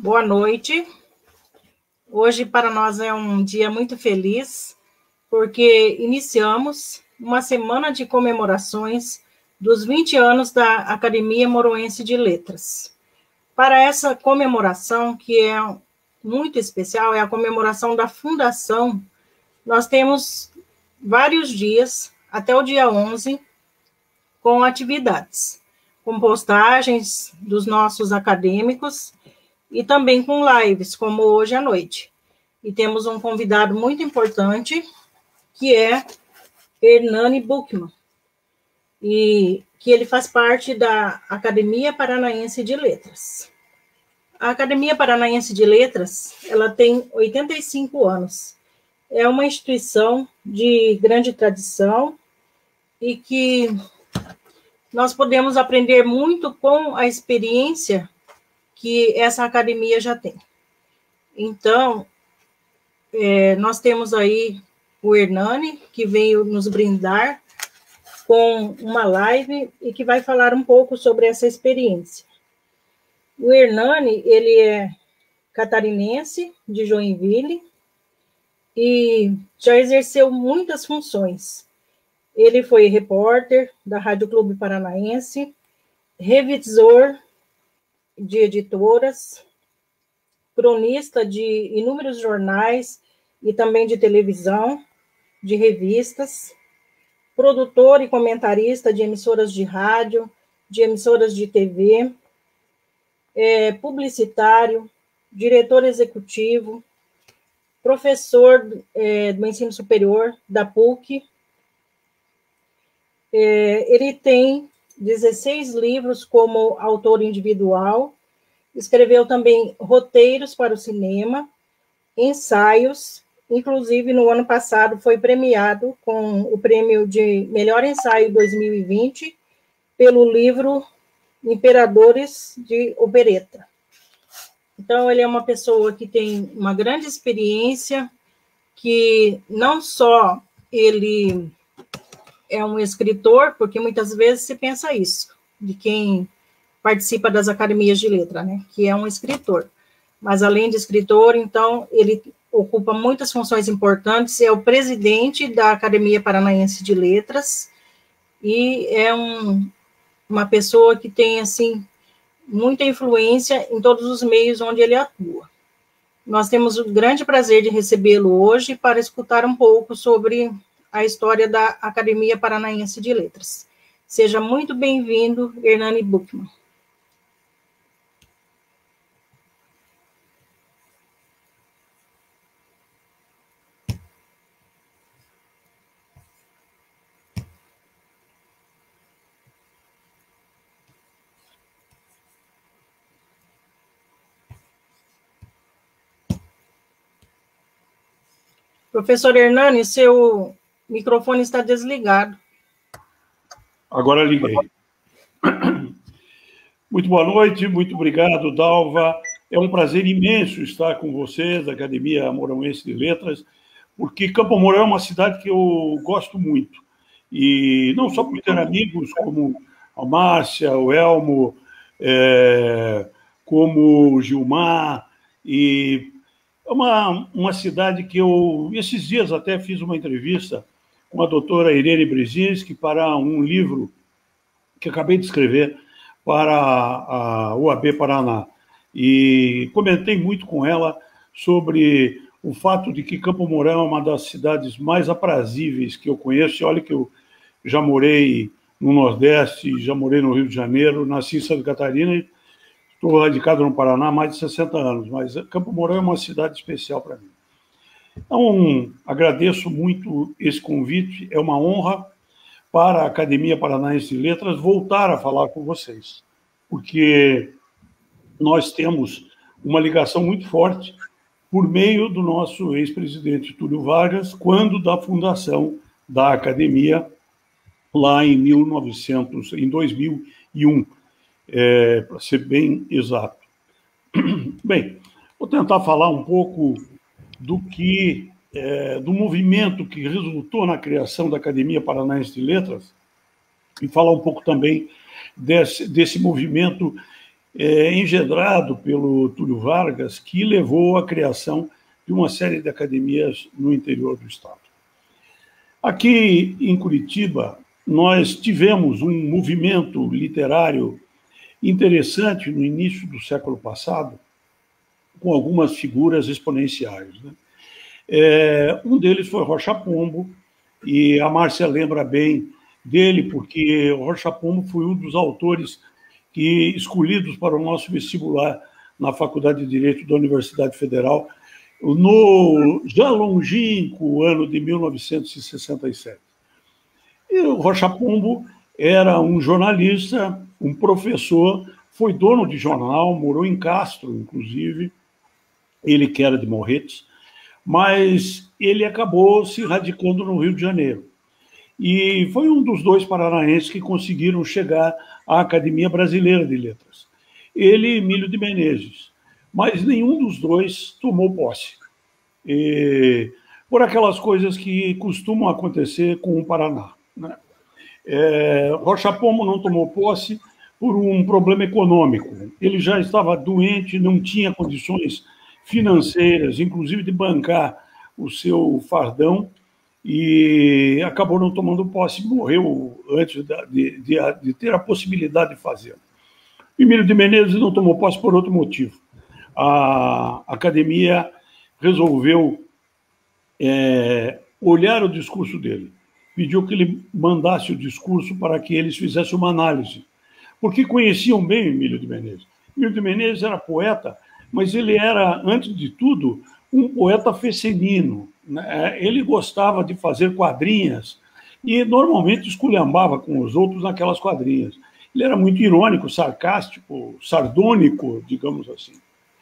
Boa noite. Hoje para nós é um dia muito feliz, porque iniciamos uma semana de comemorações dos 20 anos da Academia Moroense de Letras. Para essa comemoração, que é muito especial, é a comemoração da fundação, nós temos vários dias, até o dia 11, com atividades, com postagens dos nossos acadêmicos e também com lives, como hoje à noite. E temos um convidado muito importante, que é Hernani Buchmann, e que ele faz parte da Academia Paranaense de Letras. A Academia Paranaense de Letras, ela tem 85 anos. É uma instituição de grande tradição e que nós podemos aprender muito com a experiência que essa academia já tem. Então, nós temos aí o Hernani, que veio nos brindar com uma live e que vai falar um pouco sobre essa experiência. O Hernani, ele é catarinense, de Joinville, e já exerceu muitas funções. Ele foi repórter da Rádio Clube Paranaense, revisor de editoras, cronista de inúmeros jornais e também de televisão, de revistas, produtor e comentarista de emissoras de rádio, de emissoras de TV, publicitário, diretor executivo, professor do ensino superior da PUC. Ele tem 16 livros como autor individual, escreveu também roteiros para o cinema, ensaios, inclusive no ano passado foi premiado com o prêmio de Melhor Ensaio 2020 pelo livro Imperadores de Opereta. Então, ele é uma pessoa que tem uma grande experiência, que não só ele é um escritor, porque muitas vezes se pensa isso, de quem participa das academias de letra, né, que é um escritor. Mas, além de escritor, então, ele ocupa muitas funções importantes, é o presidente da Academia Paranaense de Letras, e é uma pessoa que tem, assim, muita influência em todos os meios onde ele atua. Nós temos o grande prazer de recebê-lo hoje para escutar um pouco sobre a história da Academia Paranaense de Letras. Seja muito bem-vindo, Hernani Buchmann. Professor Hernani, seu microfone está desligado. Agora liguei. Muito boa noite, muito obrigado, Dalva. É um prazer imenso estar com vocês, da Academia Moroense de Letras, porque Campo Mourão é uma cidade que eu gosto muito. E não só por ter amigos como a Márcia, o Elmo, como o Gilmar, e é uma cidade que eu, esses dias até fiz uma entrevista com a doutora Irene Brzezinski para um livro que acabei de escrever para a UAB Paraná. E comentei muito com ela sobre o fato de que Campo Mourão é uma das cidades mais aprazíveis que eu conheço. E olha que eu já morei no Nordeste, já morei no Rio de Janeiro, nasci em Santa Catarina e estou radicado no Paraná há mais de 60 anos, mas Campo Mourão é uma cidade especial para mim. Então, agradeço muito esse convite, é uma honra para a Academia Paranaense de Letras voltar a falar com vocês, porque nós temos uma ligação muito forte por meio do nosso ex-presidente Túlio Vargas, quando da fundação da Academia, lá em 2001. Para ser bem exato. Bem, vou tentar falar um pouco do movimento que resultou na criação da Academia Paranaense de Letras e falar um pouco também desse movimento engendrado pelo Túlio Vargas, que levou à criação de uma série de academias no interior do estado. Aqui em Curitiba, nós tivemos um movimento literário interessante no início do século passado, com algumas figuras exponenciais, né? Um deles foi Rocha Pombo, e a Márcia lembra bem dele, porque Rocha Pombo foi um dos autores escolhidos para o nosso vestibular na Faculdade de Direito da Universidade Federal, no já longínquo ano de 1967. E o Rocha Pombo era um jornalista, um professor, foi dono de jornal, morou em Castro, inclusive, ele que era de Morretes, mas ele acabou se radicando no Rio de Janeiro. E foi um dos dois paranaenses que conseguiram chegar à Academia Brasileira de Letras. Ele e Emílio de Menezes. Mas nenhum dos dois tomou posse. Por aquelas coisas que costumam acontecer com o Paraná, né? Rocha Pombo não tomou posse por um problema econômico. Ele já estava doente, não tinha condições financeiras, inclusive de bancar o seu fardão, e acabou não tomando posse, morreu antes de ter a possibilidade de fazê-lo. Emílio de Menezes não tomou posse por outro motivo. A academia resolveu olhar o discurso dele, pediu que ele mandasse o discurso para que eles fizessem uma análise, porque conheciam bem Emílio de Menezes. Emílio de Menezes era poeta, mas ele era, antes de tudo, um poeta fecenino, né? Ele gostava de fazer quadrinhas e normalmente esculhambava com os outros naquelas quadrinhas. Ele era muito irônico, sarcástico, sardônico, digamos assim.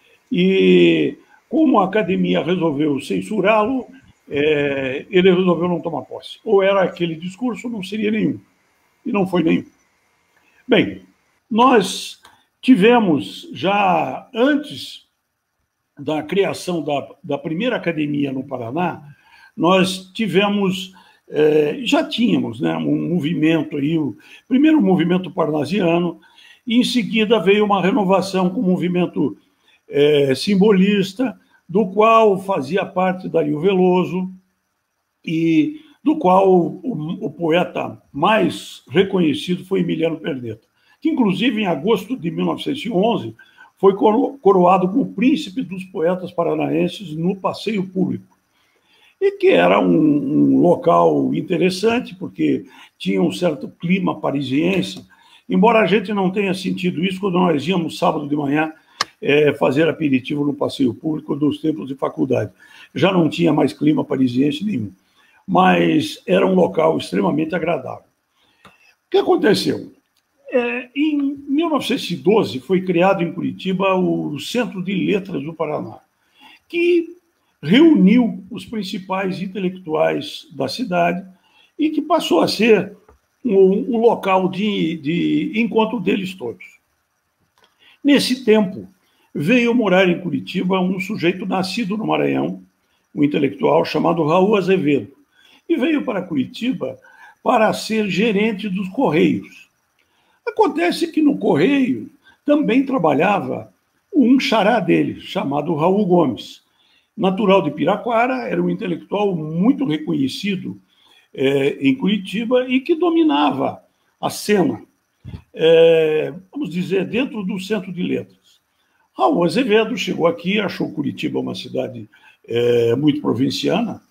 E como a academia resolveu censurá-lo, ele resolveu não tomar posse. Ou era aquele discurso, ou não seria nenhum. E não foi nenhum. Bem, nós tivemos já antes da criação da primeira academia no Paraná, nós tivemos, já tínhamos, né, um movimento aí, o primeiro movimento parnasiano, e em seguida veio uma renovação com o movimento simbolista, do qual fazia parte Dario Veloso, e do qual o poeta mais reconhecido foi Emiliano Perdeta, que inclusive em agosto de 1911 foi coroado como príncipe dos poetas paranaenses no Passeio Público, e que era um local interessante, porque tinha um certo clima parisiense, embora a gente não tenha sentido isso quando nós íamos sábado de manhã fazer aperitivo no Passeio Público dos tempos de faculdade. Já não tinha mais clima parisiense nenhum, mas era um local extremamente agradável. O que aconteceu? Em 1912 foi criado em Curitiba o Centro de Letras do Paraná, que reuniu os principais intelectuais da cidade e que passou a ser um local de encontro deles todos. Nesse tempo, veio morar em Curitiba um sujeito nascido no Maranhão, um intelectual chamado Raul Azevedo, e veio para Curitiba para ser gerente dos Correios. Acontece que no Correio também trabalhava um xará dele, chamado Raul Gomes, natural de Piraquara, era um intelectual muito reconhecido em Curitiba e que dominava a cena, vamos dizer, dentro do Centro de Letras. Raul Azevedo chegou aqui, achou Curitiba uma cidade muito provinciana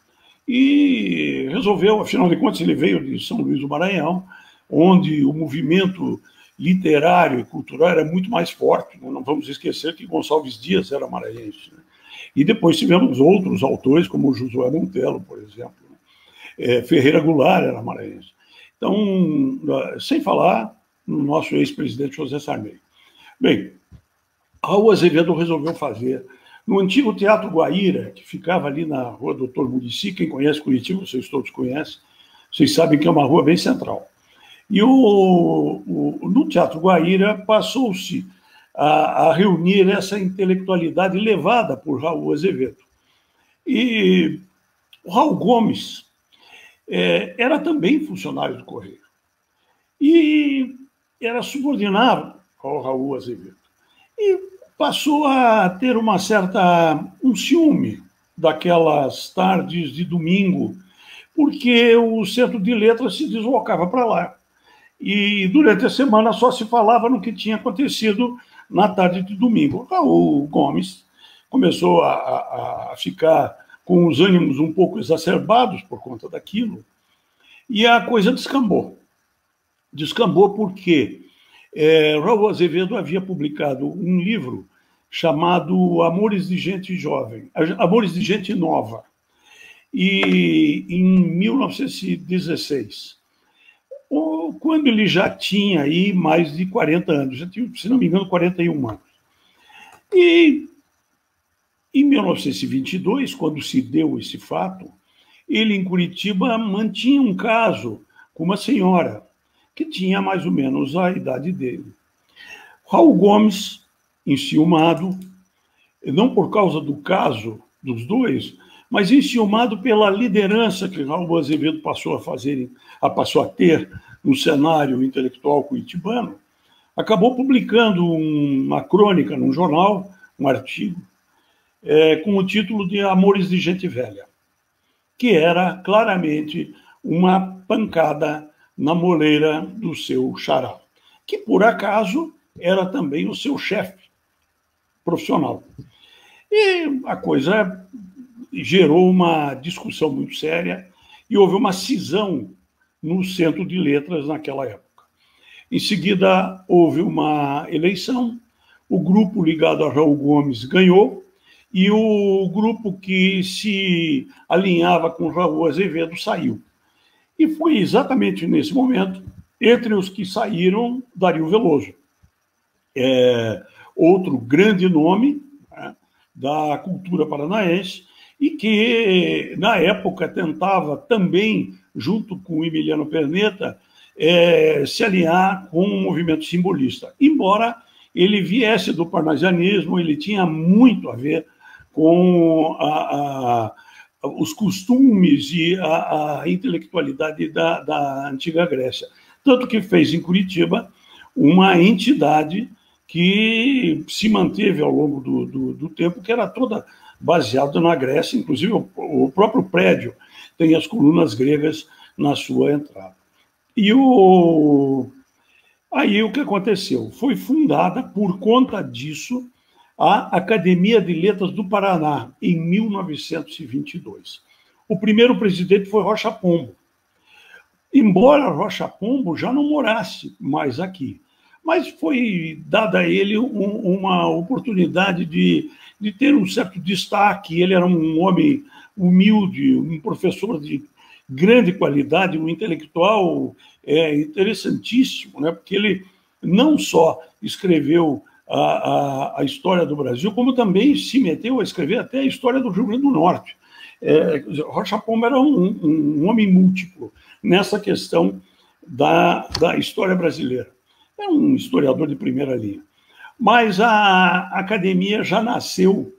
e resolveu, afinal de contas, ele veio de São Luís do Maranhão, onde o movimento literário e cultural era muito mais forte, né? Não vamos esquecer que Gonçalves Dias era maranhense, né? E depois tivemos outros autores, como Josué Montello, por exemplo, né? Ferreira Goulart era maranhense. Então, sem falar no nosso ex-presidente José Sarney. Bem, Raul Azevedo resolveu fazer, no antigo Teatro Guaíra, que ficava ali na rua Doutor Muricy, quem conhece Curitiba, vocês todos conhecem, vocês sabem que é uma rua bem central. E no Teatro Guaíra passou-se a reunir essa intelectualidade levada por Raul Azevedo. E o Raul Gomes era também funcionário do Correio. E era subordinado ao Raul Azevedo. e passou a ter um ciúme daquelas tardes de domingo, porque o Centro de Letras se deslocava para lá. E durante a semana só se falava no que tinha acontecido na tarde de domingo. O Gomes começou a ficar com os ânimos um pouco exacerbados por conta daquilo, e a coisa descambou. Descambou porque Raul Azevedo havia publicado um livro chamado Amores de Gente Jovem, Amores de Gente Nova, e em 1916, quando ele já tinha aí mais de 40 anos, já tinha, se não me engano, 41 anos. E em 1922, quando se deu esse fato, ele em Curitiba mantinha um caso com uma senhora que tinha mais ou menos a idade dele. Raul Gomes, enciumado, não por causa do caso dos dois, mas enciumado pela liderança que Raul Azevedo passou a ter no cenário intelectual curitibano, acabou publicando uma crônica num jornal, um artigo, com o título de Amores de Gente Velha, que era claramente uma pancada na moleira do seu xará, que por acaso era também o seu chefe profissional. E a coisa gerou uma discussão muito séria e houve uma cisão no Centro de Letras naquela época. Em seguida, houve uma eleição, o grupo ligado a Raul Gomes ganhou e o grupo que se alinhava com Raul Azevedo saiu. E foi exatamente nesse momento, entre os que saíram, Dario Veloso. Outro grande nome, né, da cultura paranaense, e que, na época, tentava também, junto com o Emiliano Perneta, se alinhar com o movimento simbolista. Embora ele viesse do parnasianismo, ele tinha muito a ver com os costumes e a intelectualidade da antiga Grécia. Tanto que fez em Curitiba uma entidade que se manteve ao longo do tempo, que era toda baseada na Grécia, inclusive o próprio prédio tem as colunas gregas na sua entrada. E aí o que aconteceu? Foi fundada, por conta disso, a Academia de Letras do Paraná, em 1922. O primeiro presidente foi Rocha Pombo. Embora Rocha Pombo já não morasse mais aqui, mas foi dada a ele uma oportunidade de ter um certo destaque. Ele era um homem humilde, um professor de grande qualidade, um intelectual interessantíssimo, né? Porque ele não só escreveu a história do Brasil, como também se meteu a escrever até a história do Rio Grande do Norte. Rocha Pombo era um homem múltiplo nessa questão da história brasileira. Era um historiador de primeira linha. Mas a academia já nasceu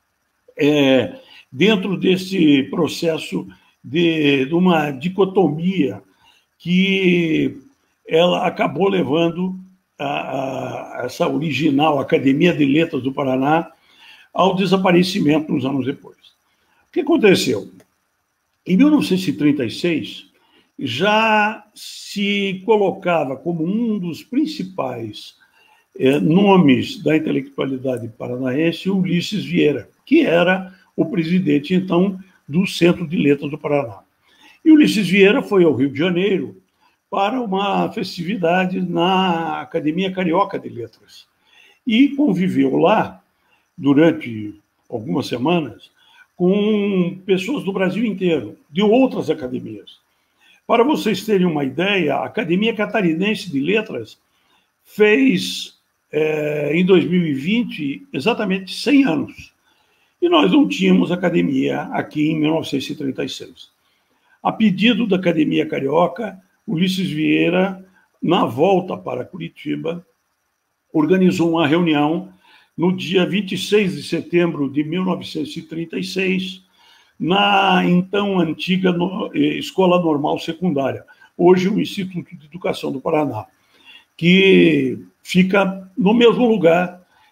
dentro desse processo de uma dicotomia que ela acabou levando essa original Academia de Letras do Paraná ao desaparecimento uns anos depois. O que aconteceu? Em 1936, já se colocava como um dos principais nomes da intelectualidade paranaense o Ulisses Vieira, que era o presidente, então, do Centro de Letras do Paraná. E Ulisses Vieira foi ao Rio de Janeiro para uma festividade na Academia Carioca de Letras. E conviveu lá, durante algumas semanas, com pessoas do Brasil inteiro, de outras academias. Para vocês terem uma ideia, a Academia Catarinense de Letras fez, em 2020, exatamente 100 anos. E nós não tínhamos academia aqui em 1936. A pedido da Academia Carioca, Ulisses Vieira, na volta para Curitiba, organizou uma reunião no dia 26 de setembro de 1936, na então antiga Escola Normal Secundária, hoje o Instituto de Educação do Paraná, que fica no mesmo lugar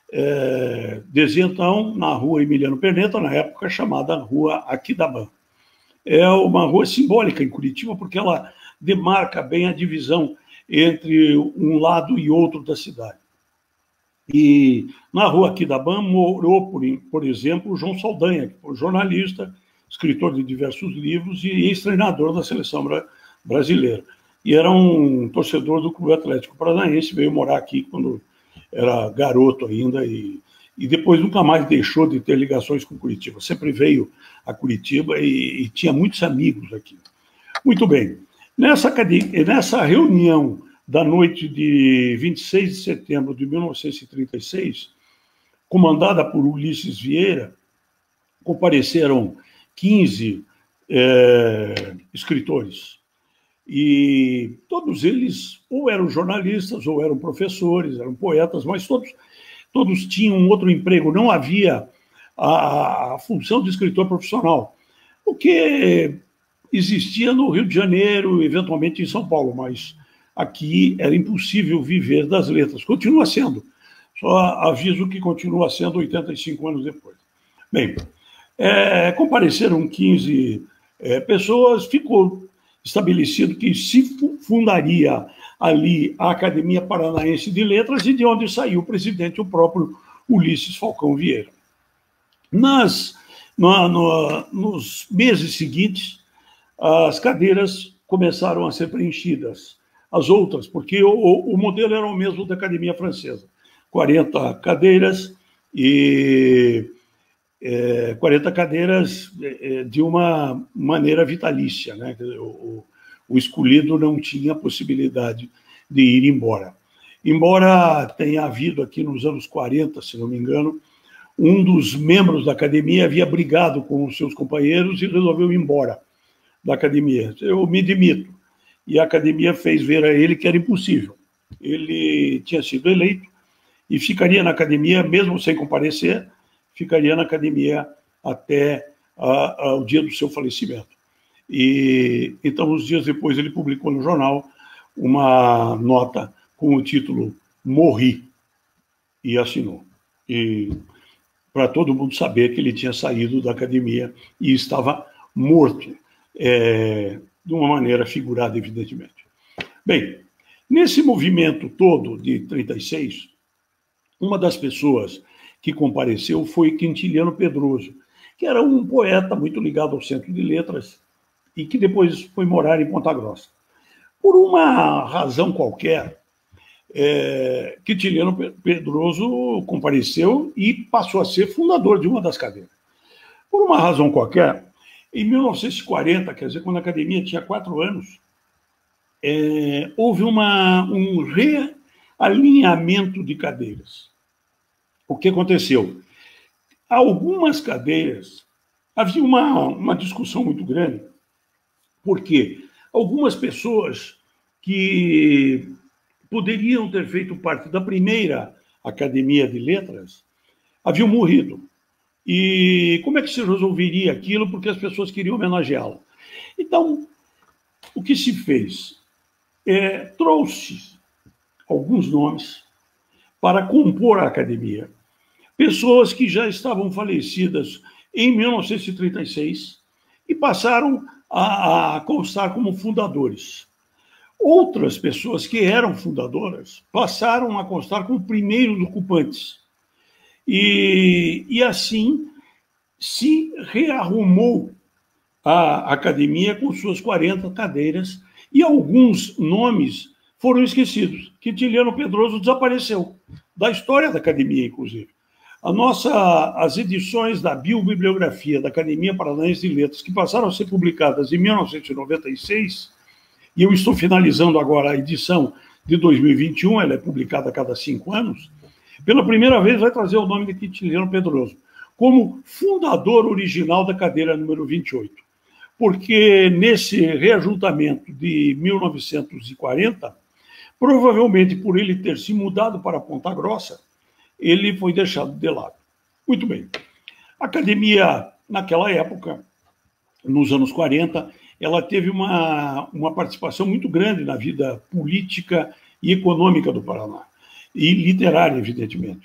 desde então, na rua Emiliano Perneta, na época chamada Rua Aquidabã. É uma rua simbólica em Curitiba, porque ela demarca bem a divisão entre um lado e outro da cidade. E na Rua Aquidabã morou, por exemplo, o João Saldanha, que foi jornalista, escritor de diversos livros e ex-treinador da seleção brasileira. E era um torcedor do Clube Atlético Paranaense, veio morar aqui quando era garoto ainda e depois nunca mais deixou de ter ligações com Curitiba. Sempre veio a Curitiba e tinha muitos amigos aqui. Muito bem. Nessa reunião da noite de 26 de setembro de 1936, comandada por Ulisses Vieira, compareceram 15 escritores. E todos eles ou eram jornalistas, ou eram professores, eram poetas, mas todos tinham um outro emprego. Não havia a função de escritor profissional, o que existia no Rio de Janeiro, eventualmente em São Paulo, mas aqui era impossível viver das letras. Continua sendo. Só aviso que continua sendo 85 anos depois. Bem, compareceram 15 pessoas, ficou estabelecido que se fundaria ali a Academia Paranaense de Letras e de onde saiu o presidente, o próprio Ulisses Falcão Vieira. Nos meses seguintes, as cadeiras começaram a ser preenchidas, as outras, porque o modelo era o mesmo da Academia Francesa, 40 cadeiras e 40 cadeiras de uma maneira vitalícia, né? O escolhido não tinha possibilidade de ir embora. Embora tenha havido aqui nos anos 40, se não me engano, um dos membros da academia havia brigado com os seus companheiros e resolveu ir embora da academia. Eu me demito. E a academia fez ver a ele que era impossível. Ele tinha sido eleito e ficaria na academia, mesmo sem comparecer, ficaria na academia até o dia do seu falecimento. E então, uns dias depois, ele publicou no jornal uma nota com o título "Morri", e assinou. E para todo mundo saber que ele tinha saído da academia e estava morto, de uma maneira figurada, evidentemente. Bem, nesse movimento todo de 36, uma das pessoas que compareceu foi Quintiliano Pedroso, que era um poeta muito ligado ao Centro de Letras e que depois foi morar em Ponta Grossa. Por uma razão qualquer, Quintiliano Pedroso compareceu e passou a ser fundador de uma das cadeiras. Por uma razão qualquer, em 1940, quer dizer, quando a academia tinha 4 anos, houve um realinhamento de cadeiras. O que aconteceu? Algumas cadeiras, havia uma discussão muito grande, porque algumas pessoas que poderiam ter feito parte da primeira Academia de Letras haviam morrido. E como é que se resolveria aquilo? Porque as pessoas queriam homenageá-la. Então, o que se fez? Trouxe alguns nomes para compor a academia. Pessoas que já estavam falecidas em 1936 e passaram a constar como fundadores. Outras pessoas que eram fundadoras passaram a constar como primeiros ocupantes. E assim se rearrumou a academia com suas 40 cadeiras e alguns nomes foram esquecidos. Quintiliano Pedroso desapareceu da história da academia, inclusive. As edições da biobibliografia da Academia Paranaense de Letras, que passaram a ser publicadas em 1996, e eu estou finalizando agora a edição de 2021, ela é publicada a cada 5 anos, pela primeira vez vai trazer o nome de Quintiliano Pedroso, como fundador original da cadeira número 28. Porque nesse reajuntamento de 1940, provavelmente por ele ter se mudado para Ponta Grossa, ele foi deixado de lado. Muito bem. A academia, naquela época, nos anos 40, ela teve uma participação muito grande na vida política e econômica do Paraná, e literária, evidentemente.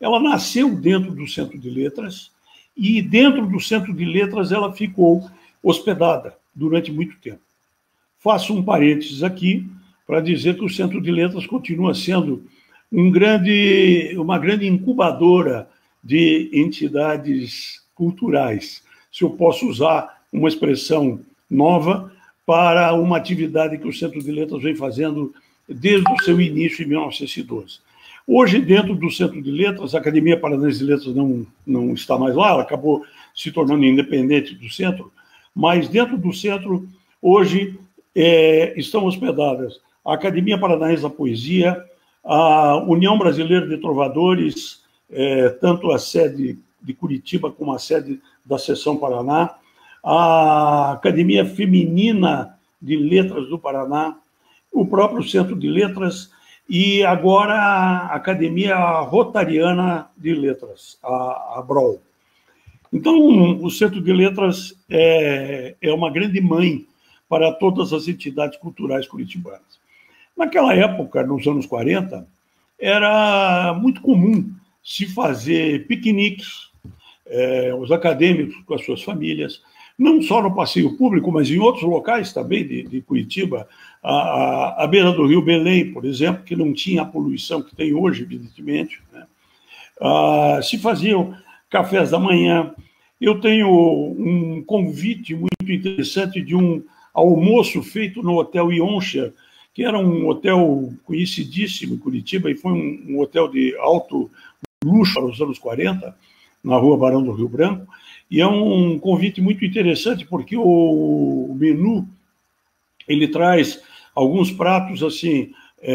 ela nasceu dentro do Centro de Letras e dentro do Centro de Letras ela ficou hospedada durante muito tempo. Faço um parênteses aqui para dizer que o Centro de Letras continua sendo uma grande incubadora de entidades culturais, se eu posso usar uma expressão nova para uma atividade que o Centro de Letras vem fazendo desde o seu início em 1912. Hoje, dentro do Centro de Letras, a Academia Paranaense de Letras não está mais lá, ela acabou se tornando independente do centro, mas dentro do centro, hoje, estão hospedadas a Academia Paranaense da Poesia, a União Brasileira de Trovadores, tanto a sede de Curitiba como a sede da Seção Paraná, a Academia Feminina de Letras do Paraná, o próprio Centro de Letras e agora a Academia Rotariana de Letras, a BROL. Então, o Centro de Letras é uma grande mãe para todas as entidades culturais curitibanas. Naquela época, nos anos 40, era muito comum se fazer piqueniques, os acadêmicos com as suas famílias, não só no passeio público, mas em outros locais também de Curitiba, à beira do Rio Belém, por exemplo, que não tinha a poluição que tem hoje, evidentemente, né? Se faziam cafés da manhã. Eu tenho um convite muito interessante de um almoço feito no Hotel Yoncher, que era um hotel conhecidíssimo em Curitiba e foi um hotel de alto luxo para os anos 40, na Rua Barão do Rio Branco, e é um convite muito interessante porque o menu ele traz alguns pratos assim,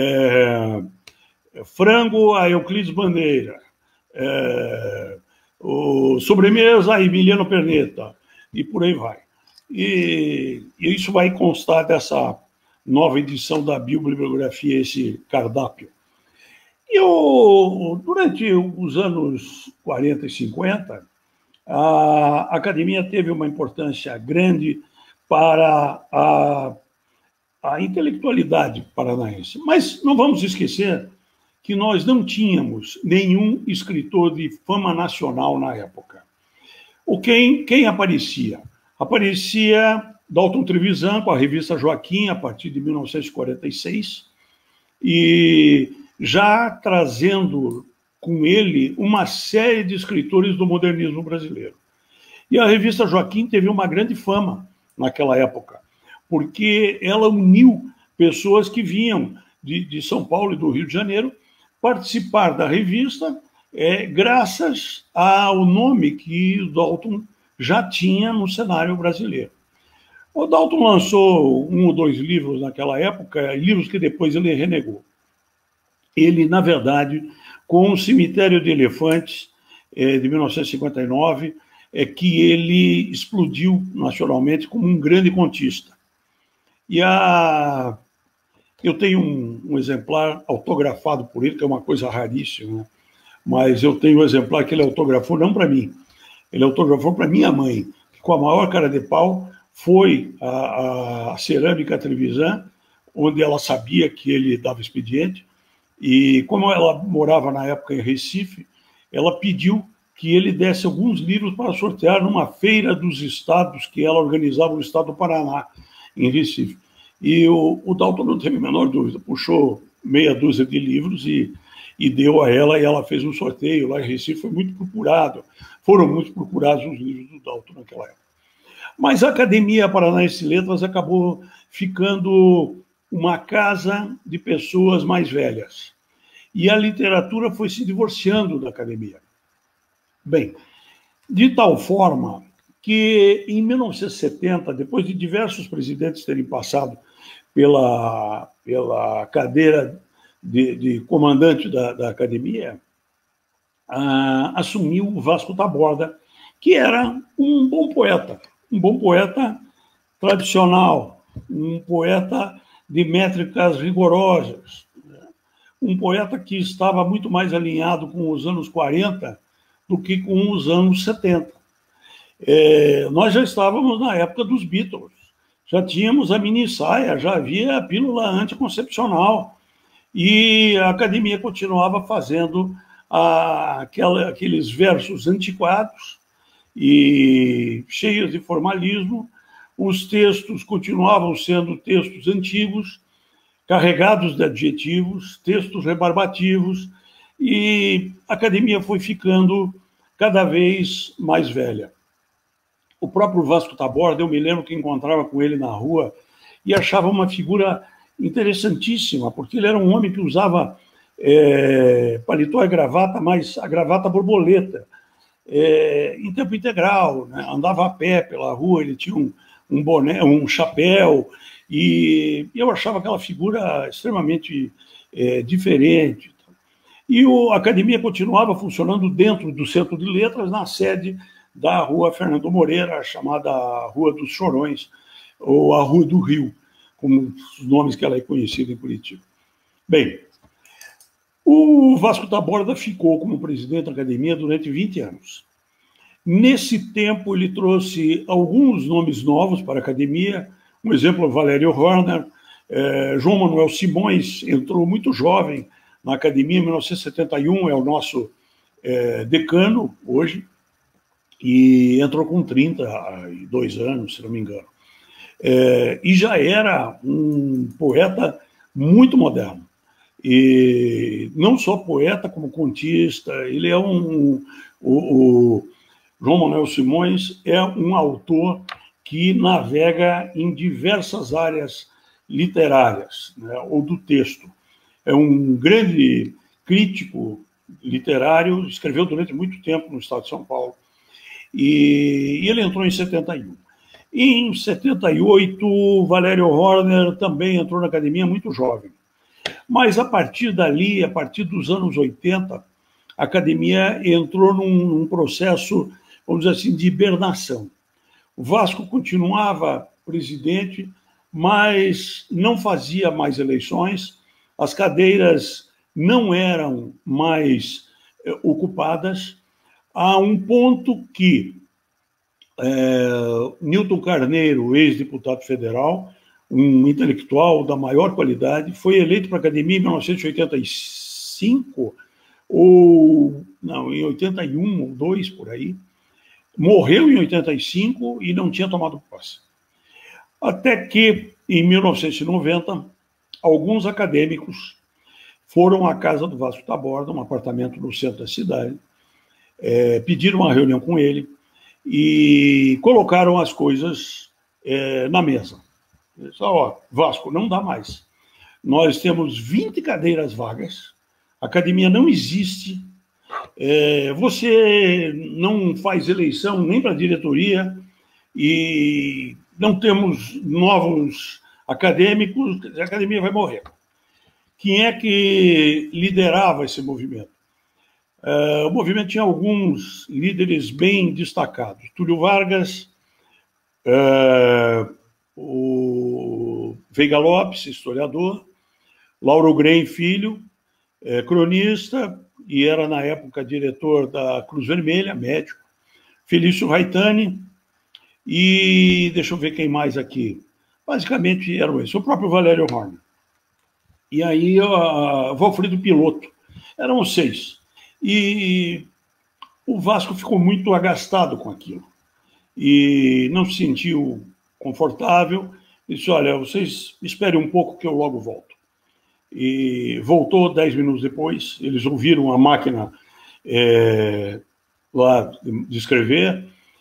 frango a Euclides Bandeira, sobremesa a Emiliano Perneta, e por aí vai. E isso vai constar dessa nova edição da bibliografia, esse cardápio. E durante os anos 40 e 50, a academia teve uma importância grande para a intelectualidade paranaense. Mas não vamos esquecer que nós não tínhamos nenhum escritor de fama nacional na época. Quem aparecia? Aparecia Dalton Trevisan com a revista Joaquim, a partir de 1946, e já trazendo com ele uma série de escritores do modernismo brasileiro. E a revista Joaquim teve uma grande fama naquela época, porque ela uniu pessoas que vinham de São Paulo e do Rio de Janeiro participar da revista, graças ao nome que o Dalton já tinha no cenário brasileiro. O Dalton lançou 1 ou 2 livros naquela época, livros que depois ele renegou. Ele, na verdade, com o Cemitério de Elefantes, de 1959, que ele explodiu nacionalmente como um grande contista. E eu tenho um exemplar autografado por ele, que é uma coisa raríssima, né? Mas eu tenho um exemplar que ele autografou, não para mim, ele autografou para minha mãe, que com a maior cara de pau foi a Cerâmica Trevisan, onde ela sabia que ele dava expediente, e como ela morava na época em Recife, ela pediu que ele desse alguns livros para sortear numa feira dos estados que ela organizava no estado do Paraná, em Recife. E o Dalton não teve a menor dúvida, puxou meia dúzia de livros e deu a ela, e ela fez um sorteio lá em Recife, foi muito procurado, foram muito procurados os livros do Dalton naquela época. Mas a Academia Paranaense de Letras acabou ficando uma casa de pessoas mais velhas. E a literatura foi se divorciando da academia. Bem, de tal forma que em 1970, depois de diversos presidentes terem passado pela cadeira de comandante da academia, assumiu o Vasco Taborda, que era um bom poeta tradicional, um poeta de métricas rigorosas, um poeta que estava muito mais alinhado com os anos 40 do que com os anos 70. Nós já estávamos na época dos Beatles, já tínhamos a mini saia, já havia a pílula anticoncepcional, e a academia continuava fazendo aqueles versos antiquados e cheios de formalismo. Os textos continuavam sendo textos antigos, carregados de adjetivos, textos rebarbativos, e a academia foi ficando cada vez mais velha. O próprio Vasco Taborda, eu me lembro que encontrava com ele na rua e achava uma figura interessantíssima, porque ele era um homem que usava paletó e gravata, mas a gravata borboleta, em tempo integral, né? Andava a pé pela rua, ele tinha um boné, um chapéu, e eu achava aquela figura extremamente diferente. E a academia continuava funcionando dentro do Centro de Letras, na sede da Rua Fernando Moreira, chamada Rua dos Chorões, ou a Rua do Rio, como os nomes que ela é conhecida em Curitiba. Bem, o Vasco Taborda ficou como presidente da academia durante 20 anos. Nesse tempo, ele trouxe alguns nomes novos para a academia. Um exemplo, Valério Horner. João Manuel Simões entrou muito jovem na academia, em 1971, é o nosso decano hoje, e entrou com 32 anos, se não me engano. E já era um poeta muito moderno. E não só poeta, como contista. Ele é o João Manuel Simões é um autor que navega em diversas áreas literárias, né, ou do texto. É um grande crítico literário, escreveu durante muito tempo no estado de São Paulo, e ele entrou em 71. Em 78, Valério Horner também entrou na academia muito jovem. Mas a partir dali, a partir dos anos 80, a academia entrou num processo, vamos dizer assim, de hibernação. O Vasco continuava presidente, mas não fazia mais eleições, as cadeiras não eram mais ocupadas, a um ponto que Newton Carneiro, ex-deputado federal, um intelectual da maior qualidade, foi eleito para a academia em 1985, em 81 ou 2, por aí, morreu em 85 e não tinha tomado posse. Até que, em 1990, alguns acadêmicos foram à casa do Vasco Taborda, um apartamento no centro da cidade, pediram uma reunião com ele e colocaram as coisas na mesa. Ó, Vasco, não dá mais. Nós temos 20 cadeiras vagas, a academia não existe, você não faz eleição nem para a diretoria e não temos novos acadêmicos, a academia vai morrer. Quem é que liderava esse movimento? O movimento tinha alguns líderes bem destacados. Túlio Vargas, o Veiga Lopes, historiador, Lauro Grem Filho, cronista, e era, na época, diretor da Cruz Vermelha, médico, Felício Raitani, e deixa eu ver quem mais aqui. Basicamente eram esses, o próprio Valério Horner. E aí, Valfrido Piloto. Eram 6. E o Vasco ficou muito agastado com aquilo. E não se sentiu confortável. Disse, olha, vocês esperem um pouco que eu logo volto. E voltou 10 minutos depois, eles ouviram a máquina lá de escrever,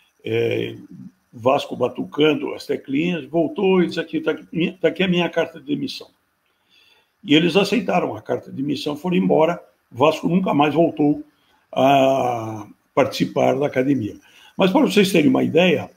Vasco batucando as teclinhas, voltou e disse, está aqui a minha carta de demissão. E eles aceitaram a carta de demissão, foram embora, Vasco nunca mais voltou a participar da academia. Mas para vocês terem uma ideia,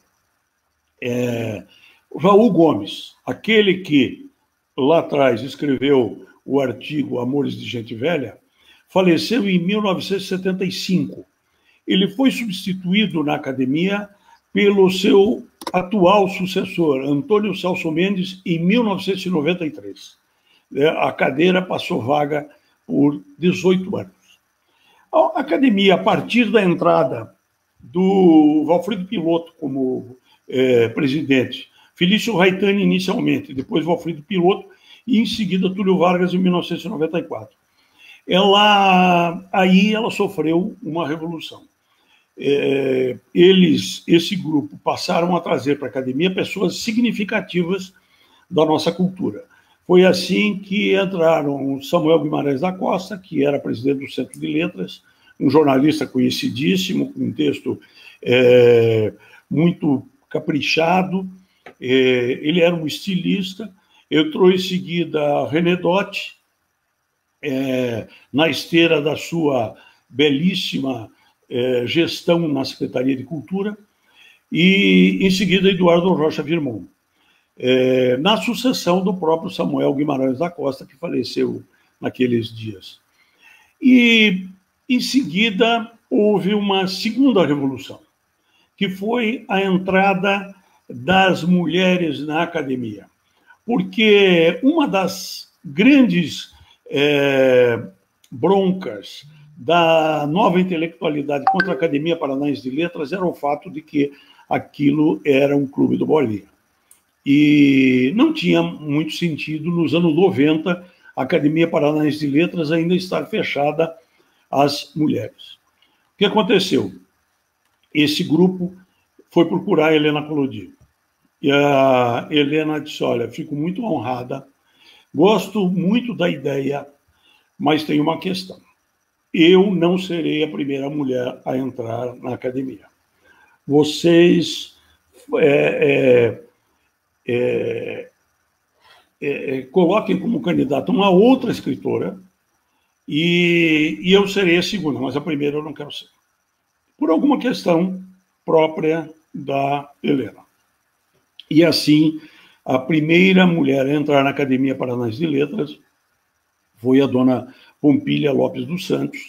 o Raul Gomes, aquele que lá atrás escreveu o artigo Amores de Gente Velha, faleceu em 1975. Ele foi substituído na academia pelo seu atual sucessor, Antônio Celso Mendes, em 1993. A cadeira passou vaga por 18 anos. A academia, a partir da entrada do Valfrido Piloto como presidente, Felício Raitani inicialmente, depois Valfrido Piloto, e em seguida Túlio Vargas em 1994. aí ela sofreu uma revolução. Esse grupo, passaram a trazer para a academia pessoas significativas da nossa cultura. Foi assim que entraram Samuel Guimarães da Costa, que era presidente do Centro de Letras, um jornalista conhecidíssimo, com um texto muito caprichado. Ele era um estilista. Entrou em seguida René Dotti, na esteira da sua belíssima gestão na Secretaria de Cultura, e em seguida Eduardo Rocha Virmão, na sucessão do próprio Samuel Guimarães da Costa, que faleceu naqueles dias. E, em seguida, houve uma segunda revolução, que foi a entrada das mulheres na academia. Porque uma das grandes broncas da nova intelectualidade contra a Academia Paranaense de Letras era o fato de que aquilo era um clube do Bolinha. E não tinha muito sentido, nos anos 90, a Academia Paranaense de Letras ainda estar fechada às mulheres. O que aconteceu? Esse grupo foi procurar a Helena Collodi. E a Helena disse, olha, fico muito honrada, gosto muito da ideia, mas tem uma questão. Eu não serei a primeira mulher a entrar na academia. Vocês coloquem como candidata uma outra escritora e eu serei a segunda, mas a primeira eu não quero ser. Por alguma questão própria da Helena. E assim, a primeira mulher a entrar na Academia Paranaense de Letras foi a dona Pompília Lopes dos Santos,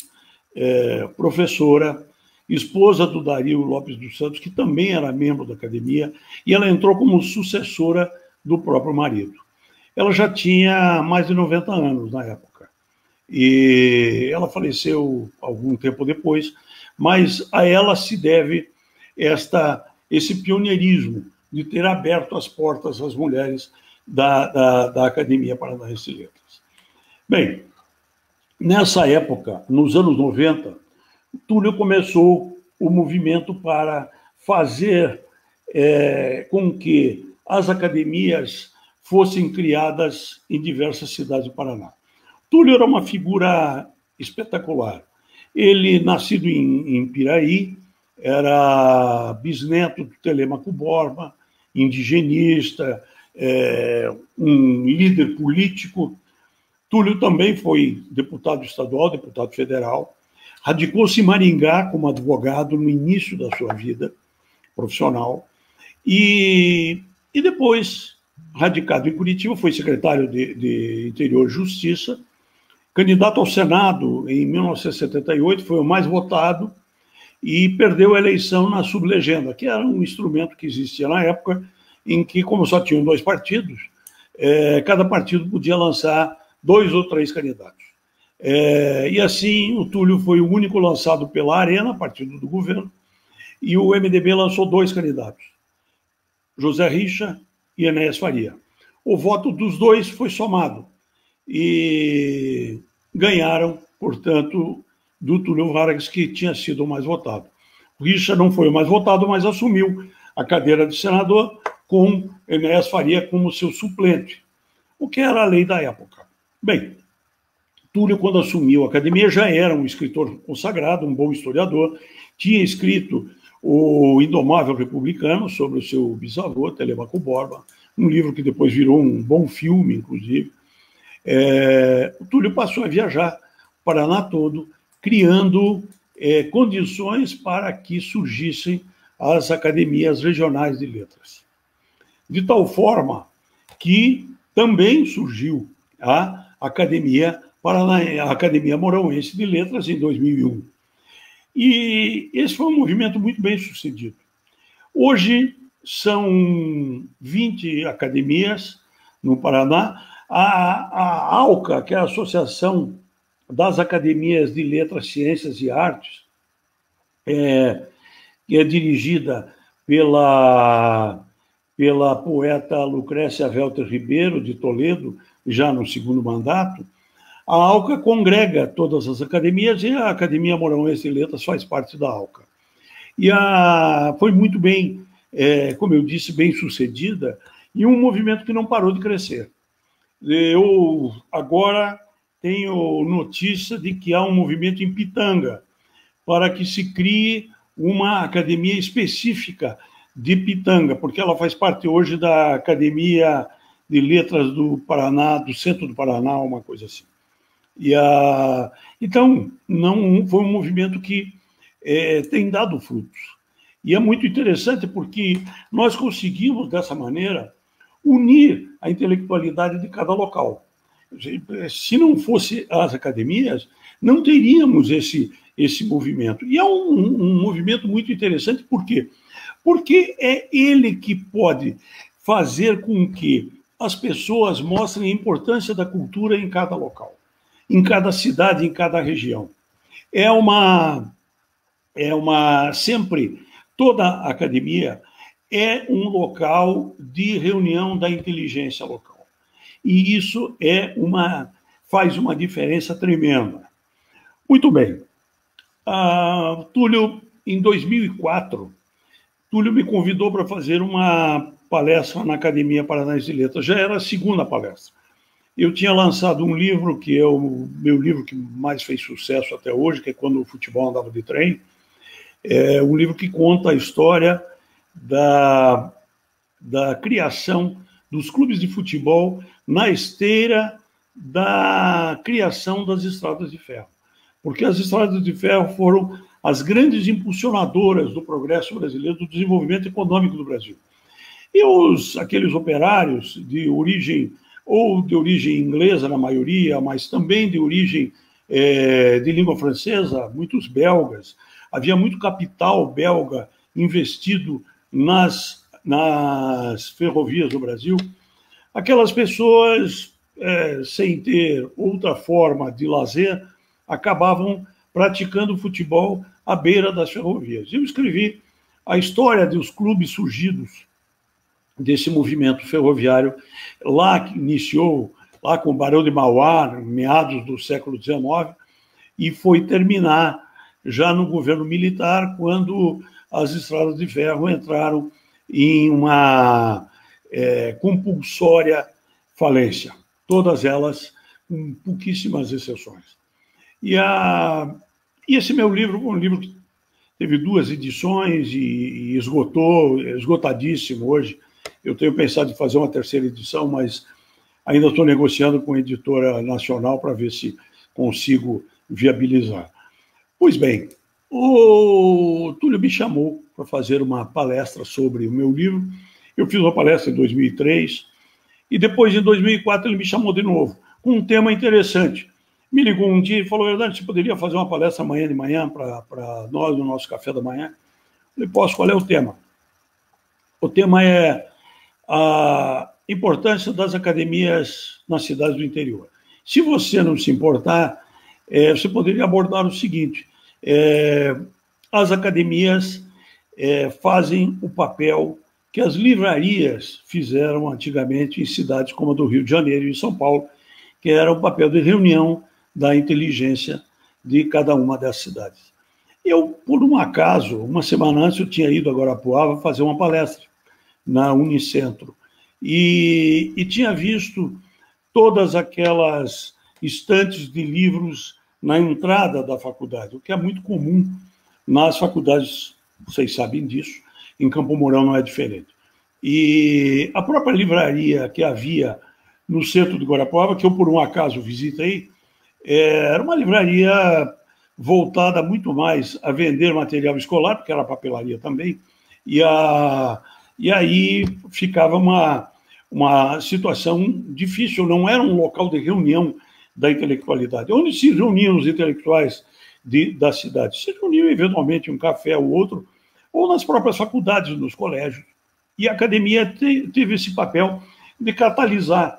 professora, esposa do Dario Lopes dos Santos, que também era membro da academia, e ela entrou como sucessora do próprio marido. Ela já tinha mais de 90 anos na época, e ela faleceu algum tempo depois, mas a ela se deve esse pioneirismo de ter aberto as portas às mulheres da Academia Paranaense de Letras. Bem, nessa época, nos anos 90, Túlio começou o movimento para fazer com que as academias fossem criadas em diversas cidades do Paraná. Túlio era uma figura espetacular. Ele, nascido em Piraí, era bisneto do Telêmaco Borba, indigenista, um líder político. Túlio também foi deputado estadual, deputado federal, radicou-se em Maringá como advogado no início da sua vida profissional e depois, radicado em Curitiba, foi secretário de Interior e Justiça, candidato ao Senado em 1978, foi o mais votado e perdeu a eleição na sublegenda, que era um instrumento que existia na época em que, como só tinham 2 partidos, cada partido podia lançar 2 ou 3 candidatos. E assim, o Túlio foi o único lançado pela Arena, partido do governo, e o MDB lançou 2 candidatos, José Richa e Enéas Faria. O voto dos 2 foi somado e ganharam, portanto, do Túlio Vargas, que tinha sido o mais votado. O Richa não foi o mais votado, mas assumiu a cadeira de senador com Enéas Faria como seu suplente, o que era a lei da época. Bem, Túlio, quando assumiu a academia, já era um escritor consagrado, um bom historiador, tinha escrito o Indomável Republicano, sobre o seu bisavô, Telêmaco Borba, um livro que depois virou um bom filme, inclusive. O Túlio passou a viajar o Paraná todo, criando condições para que surgissem as academias regionais de letras. De tal forma que também surgiu a Academia Mourãoense de Letras em 2001. E esse foi um movimento muito bem sucedido. Hoje são 20 academias no Paraná. A ALCA, que é a Associação das Academias de Letras, Ciências e Artes, que é dirigida pela poeta Lucrécia Welter Ribeiro, de Toledo, já no 2º mandato. A ALCA congrega todas as academias e a Academia Moranense de Letras faz parte da ALCA. E foi muito bem, como eu disse, bem sucedida, e um movimento que não parou de crescer. Eu agora tenho notícia de que há um movimento em Pitanga para que se crie uma academia específica de Pitanga, porque ela faz parte hoje da Academia de Letras do Paraná, do centro do Paraná, uma coisa assim. Então, não foi um movimento que tem dado frutos. E é muito interessante porque nós conseguimos, dessa maneira, unir a intelectualidade de cada local. Se não fosse as academias, não teríamos esse movimento. E é um movimento muito interessante, por quê? Porque é ele que pode fazer com que as pessoas mostrem a importância da cultura em cada local, em cada cidade, em cada região. Sempre, toda a academia é um local de reunião da inteligência local. E isso faz uma diferença tremenda. Muito bem. Túlio, em 2004, Túlio me convidou para fazer uma palestra na Academia Paranaense de Letras. Já era a segunda palestra. Eu tinha lançado um livro, que é o meu livro que mais fez sucesso até hoje, que é Quando o Futebol Andava de Trem. É um livro que conta a história da criação dos clubes de futebol na esteira da criação das estradas de ferro. Porque as estradas de ferro foram as grandes impulsionadoras do progresso brasileiro, do desenvolvimento econômico do Brasil. E aqueles operários de origem inglesa, na maioria, mas também de origem de língua francesa, muitos belgas, havia muito capital belga investido nas ferrovias do Brasil. Aquelas pessoas, sem ter outra forma de lazer, acabavam praticando futebol à beira das ferrovias. Eu escrevi a história dos clubes surgidos desse movimento ferroviário, lá que iniciou lá com o Barão de Mauá, meados do século XIX, e foi terminar já no governo militar, quando as estradas de ferro entraram em uma compulsória falência, todas elas com pouquíssimas exceções. E esse meu livro foi um livro que teve 2 edições e esgotadíssimo hoje. Eu tenho pensado em fazer uma 3ª edição, mas ainda estou negociando com a editora nacional para ver se consigo viabilizar. Pois bem, o Túlio me chamou para fazer uma palestra sobre o meu livro. Eu fiz uma palestra em 2003 e depois, em 2004, ele me chamou de novo, com um tema interessante. Me ligou um dia e falou: Hernani, você poderia fazer uma palestra amanhã de manhã para nós, no nosso café da manhã? Eu falei: posso. Qual é o tema? O tema é a importância das academias nas cidades do interior. Se você não se importar, você poderia abordar o seguinte: as academias fazem o papel que as livrarias fizeram antigamente em cidades como a do Rio de Janeiro e São Paulo, que era o papel de reunião da inteligência de cada uma das cidades. Eu, por um acaso, uma semana antes, eu tinha ido a Guarapuava fazer uma palestra na Unicentro e tinha visto todas aquelas estantes de livros na entrada da faculdade, o que é muito comum nas faculdades, vocês sabem disso, em Campo Mourão não é diferente. E a própria livraria que havia no centro de Guarapuava, que eu por um acaso visitei, era uma livraria voltada muito mais a vender material escolar, porque era papelaria também, e aí ficava uma situação difícil, não era um local de reunião da intelectualidade, onde se reuniam os intelectuais da cidade. Se reuniam eventualmente um café ou outro, ou nas próprias faculdades, nos colégios. E a academia teve esse papel de catalisar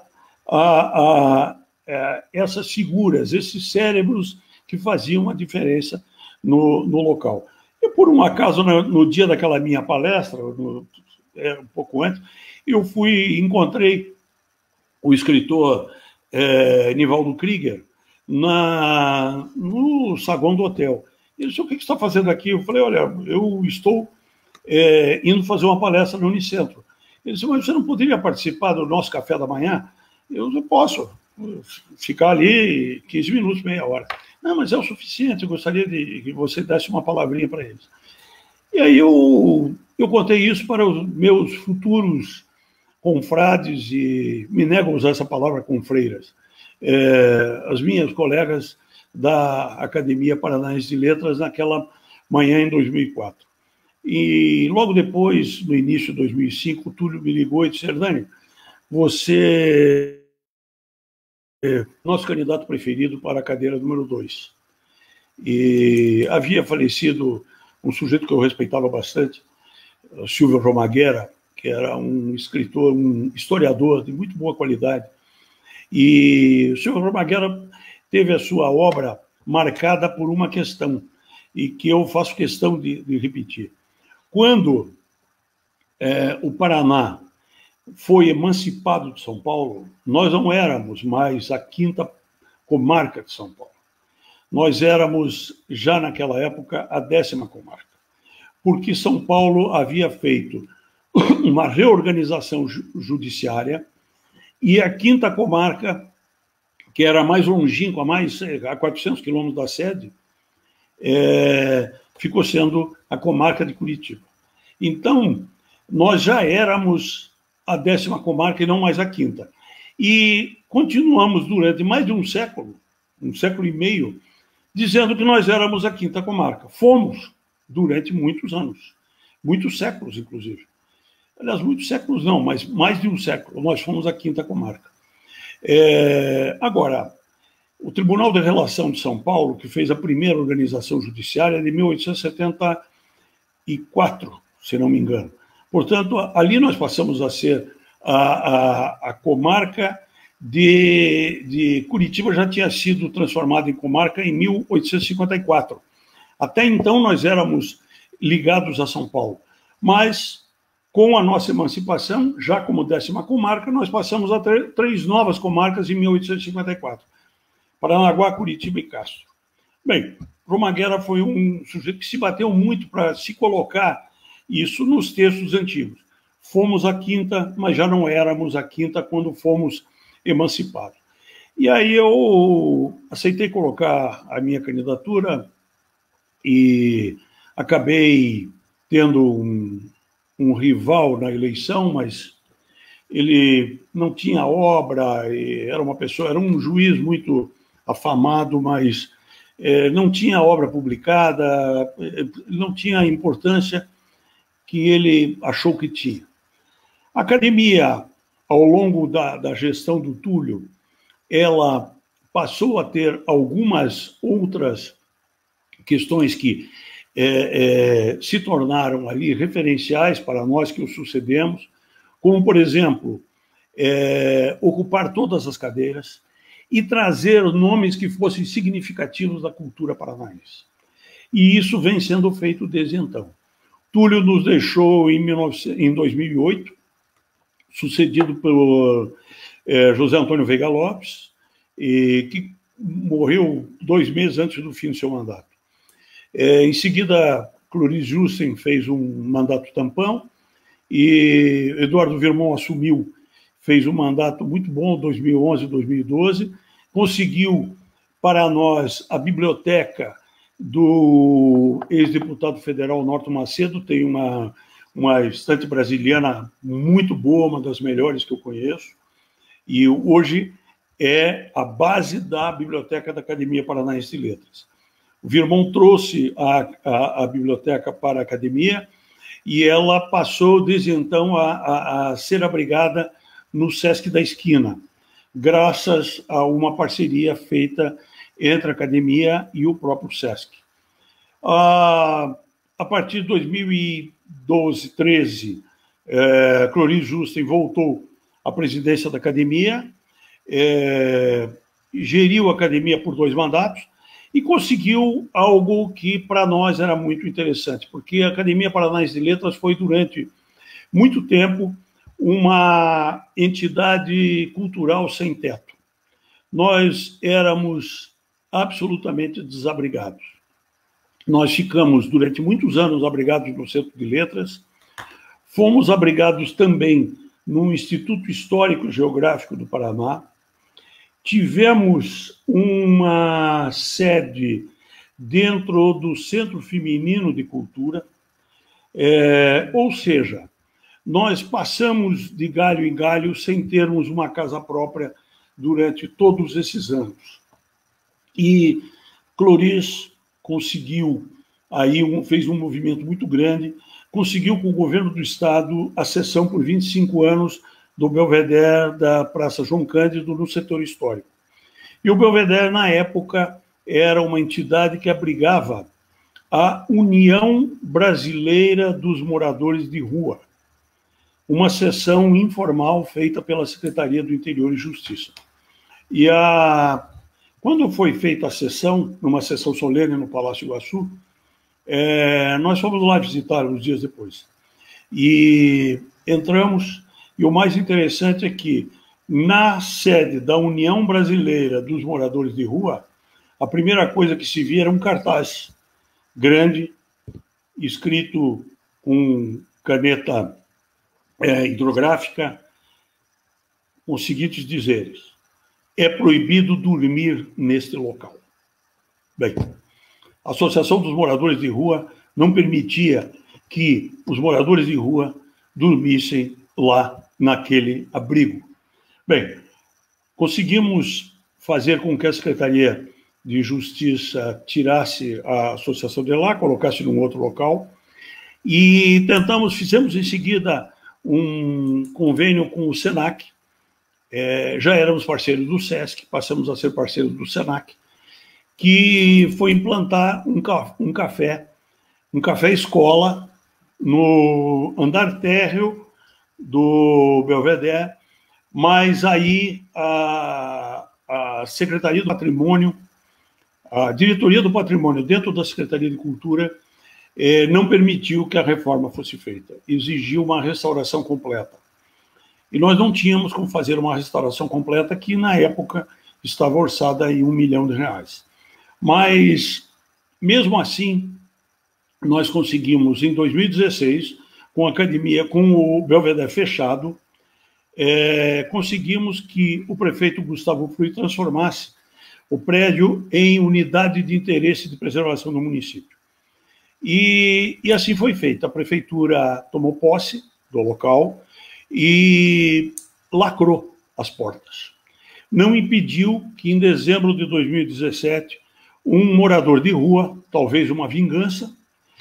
essas figuras, esses cérebros que faziam a diferença no local. E, por um acaso, no dia daquela minha palestra, um pouco antes, eu encontrei o escritor Nivaldo Krieger no saguão do hotel. Ele disse: o que você está fazendo aqui? Eu falei: olha, eu estou indo fazer uma palestra no Unicentro. Ele disse: mas você não poderia participar do nosso café da manhã? Eu posso ficar ali 15 minutos, meia hora. Não, mas é o suficiente, eu gostaria de que você desse uma palavrinha para eles. E aí eu contei isso para os meus futuros confrades, e me nego a usar essa palavra confreiras, as minhas colegas da Academia Paranaense de Letras naquela manhã em 2004. E logo depois, no início de 2005, o Túlio me ligou e disse: Hernani, você é nosso candidato preferido para a cadeira número 2. E havia falecido um sujeito que eu respeitava bastante, Silvio Romaguera, que era um escritor, um historiador de muito boa qualidade. E o Silvio Romaguera teve a sua obra marcada por uma questão, e que eu faço questão de repetir. Quando o Paraná foi emancipado de São Paulo, nós não éramos mais a 5ª comarca de São Paulo. Nós éramos, já naquela época, a 10ª comarca, porque São Paulo havia feito uma reorganização judiciária, e a 5ª comarca, que era mais longínqua, a 400 quilômetros da sede, ficou sendo a comarca de Curitiba. Então, nós já éramos a 10ª comarca e não mais a 5ª. E continuamos durante mais de um século e meio, dizendo que nós éramos a 5ª comarca. Fomos durante muitos anos, muitos séculos, inclusive. Aliás, muitos séculos não, mas mais de um século, nós fomos a 5ª comarca. Agora, o Tribunal de Relação de São Paulo, que fez a primeira organização judiciária, de 1874, se não me engano. Portanto, ali nós passamos a ser a comarca de Curitiba, já tinha sido transformada em comarca em 1854. Até então, nós éramos ligados a São Paulo. Mas, com a nossa emancipação, já como 10ª comarca, nós passamos a ter 3 novas comarcas em 1854. Paranaguá, Curitiba e Castro. Bem, Romaguera foi um sujeito que se bateu muito para se colocar isso nos textos antigos. Fomos a 5ª, mas já não éramos a 5ª quando fomos emancipados. E aí eu aceitei colocar a minha candidatura e acabei tendo um rival na eleição, mas ele não tinha obra, era um juiz muito afamado, mas não tinha obra publicada, não tinha a importância que ele achou que tinha. A academia, ao longo da gestão do Túlio, ela passou a ter algumas outras questões que se tornaram ali referenciais para nós que o sucedemos, como, por exemplo, ocupar todas as cadeiras e trazer nomes que fossem significativos da cultura paranaense. E isso vem sendo feito desde então. Túlio nos deixou em 2008, sucedido pelo José Antônio Veiga Lopes, que morreu 2 meses antes do fim do seu mandato. Em seguida, Cloris Justen fez um mandato tampão, e Eduardo Virmão assumiu, fez um mandato muito bom, 2011, 2012, conseguiu para nós a biblioteca do ex-deputado federal Norton Macedo, tem uma estante brasiliana muito boa, uma das melhores que eu conheço, e hoje é a base da biblioteca da Academia Paranaense de Letras. O Virmão trouxe a biblioteca para a academia e ela passou, desde então, a ser abrigada no Sesc da Esquina, graças a uma parceria feita entre a academia e o próprio Sesc. A partir de 2012, 13, Cloris Justen voltou à presidência da academia, geriu a academia por 2 mandatos, e conseguiu algo que para nós era muito interessante, porque a Academia Paranaense de Letras foi durante muito tempo uma entidade cultural sem teto. Nós éramos absolutamente desabrigados. Nós ficamos, durante muitos anos, abrigados no Centro de Letras, fomos abrigados também no Instituto Histórico e Geográfico do Paraná, tivemos uma sede dentro do Centro Feminino de Cultura, ou seja, nós passamos de galho em galho sem termos uma casa própria durante todos esses anos. E Cloris conseguiu, aí fez um movimento muito grande, conseguiu com o governo do Estado a cessão por 25 anos do Belvedere da Praça João Cândido no setor histórico. E o Belvedere, na época, era uma entidade que abrigava a União Brasileira dos Moradores de Rua, uma sessão informal feita pela Secretaria do Interior e Justiça. E quando foi feita a sessão, numa sessão solene no Palácio Iguaçu, nós fomos lá visitar uns dias depois. E entramos, e o mais interessante é que, na sede da União Brasileira dos Moradores de Rua, a primeira coisa que se via era um cartaz grande, escrito com caneta hidrográfica, com os seguintes dizeres: é proibido dormir neste local. Bem, a Associação dos Moradores de Rua não permitia que os moradores de rua dormissem lá naquele abrigo. Bem, conseguimos fazer com que a Secretaria de Justiça tirasse a associação de lá, colocasse num outro local, e fizemos em seguida um convênio com o SENAC. Já éramos parceiros do SESC, passamos a ser parceiros do SENAC, que foi implantar um café escola no andar térreo do Belvedere, mas aí a Secretaria do Patrimônio, a Diretoria do Patrimônio dentro da Secretaria de Cultura não permitiu que a reforma fosse feita, exigiu uma restauração completa. E nós não tínhamos como fazer uma restauração completa, que na época estava orçada em R$1 milhão. Mas, mesmo assim, nós conseguimos, em 2016, com a academia, com o Belvedere fechado, conseguimos que o prefeito Gustavo Fruit transformasse o prédio em unidade de interesse de preservação do município. E assim foi feito. A prefeitura tomou posse do local e lacrou as portas. Não impediu que, em dezembro de 2017, um morador de rua, talvez uma vingança,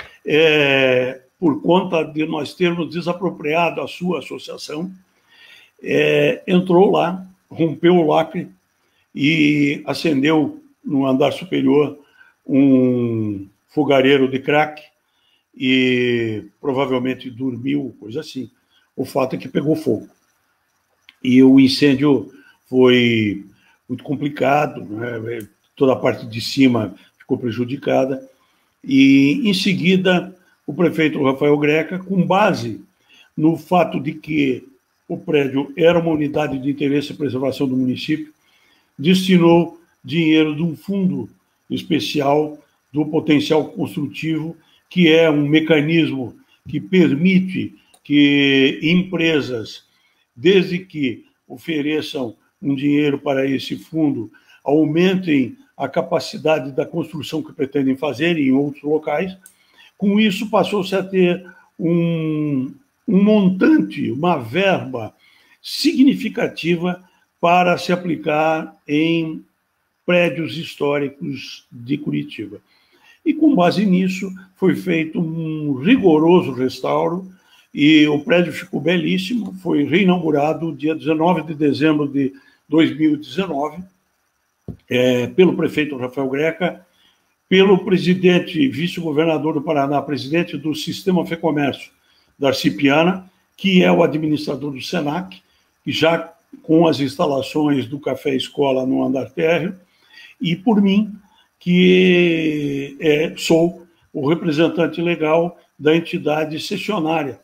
por conta de nós termos desapropriado a sua associação, entrou lá, rompeu o lacre e acendeu no andar superior um fogareiro de crack e provavelmente dormiu, coisa assim. O fato é que pegou fogo. E o incêndio foi muito complicado, né? Toda a parte de cima ficou prejudicada. E, em seguida, o prefeito Rafael Greca, com base no fato de que o prédio era uma unidade de interesse e preservação do município, destinou dinheiro de um fundo especial do potencial construtivo, que é um mecanismo que permite que empresas, desde que ofereçam um dinheiro para esse fundo, aumentem a capacidade da construção que pretendem fazer em outros locais. Com isso, passou-se a ter um montante, uma verba significativa para se aplicar em prédios históricos de Curitiba. E, com base nisso, foi feito um rigoroso restauro e o prédio ficou belíssimo. Foi reinaugurado dia 19 de dezembro de 2019, pelo prefeito Rafael Greca, pelo presidente, vice-governador do Paraná, presidente do Sistema Fecomércio, Darcy Piana, que é o administrador do SENAC, que já com as instalações do Café Escola no andar térreo, e por mim, que sou o representante legal da entidade cessionária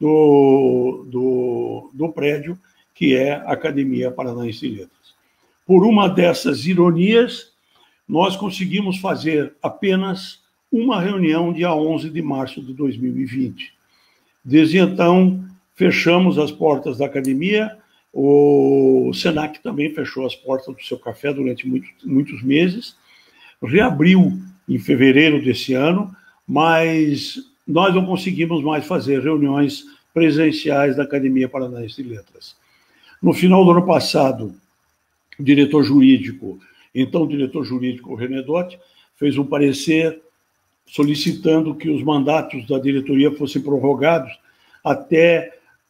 do prédio, que é a Academia Paranaense de Letras. Por uma dessas ironias, nós conseguimos fazer apenas uma reunião dia 11 de março de 2020. Desde então, fechamos as portas da academia, o SENAC também fechou as portas do seu café durante muitos meses, reabriu em fevereiro desse ano, mas nós não conseguimos mais fazer reuniões presenciais da Academia Paranaense de Letras. No final do ano passado, o diretor jurídico, então o diretor jurídico René Dotti, fez um parecer solicitando que os mandatos da diretoria fossem prorrogados até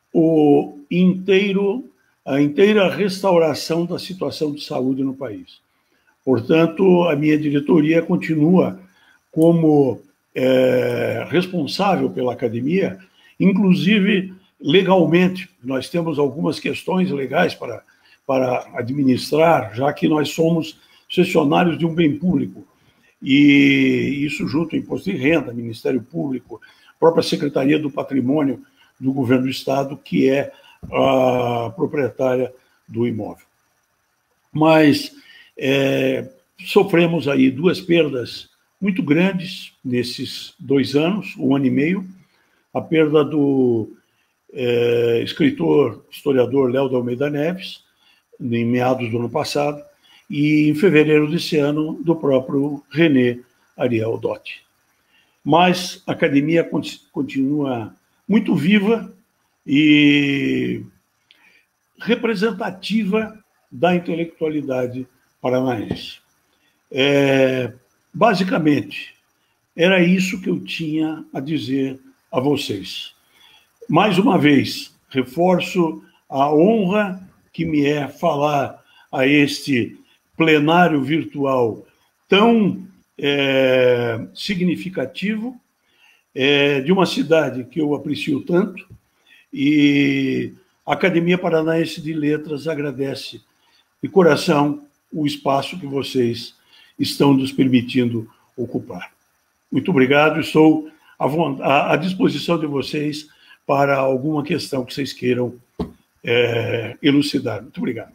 a inteira restauração da situação de saúde no país. Portanto, a minha diretoria continua como responsável pela academia, inclusive legalmente. Nós temos algumas questões legais para administrar, já que nós somos cessionários de um bem público. E isso junto ao Imposto de Renda, Ministério Público, própria Secretaria do Patrimônio do Governo do Estado, que é a proprietária do imóvel. Mas sofremos aí duas perdas muito grandes nesses 2 anos, 1 ano e meio. A perda do escritor, historiador Léo de Almeida Neves, em meados do ano passado, e em fevereiro desse ano, do próprio René Ariel Dotti. Mas a academia continua muito viva e representativa da intelectualidade paranaense. Basicamente, era isso que eu tinha a dizer a vocês. Mais uma vez, reforço a honra que me é falar a este plenário virtual tão significativo, de uma cidade que eu aprecio tanto, e a Academia Paranaense de Letras agradece de coração o espaço que vocês estão nos permitindo ocupar. Muito obrigado, estou à disposição de vocês para alguma questão que vocês queiram elucidar. Muito obrigado.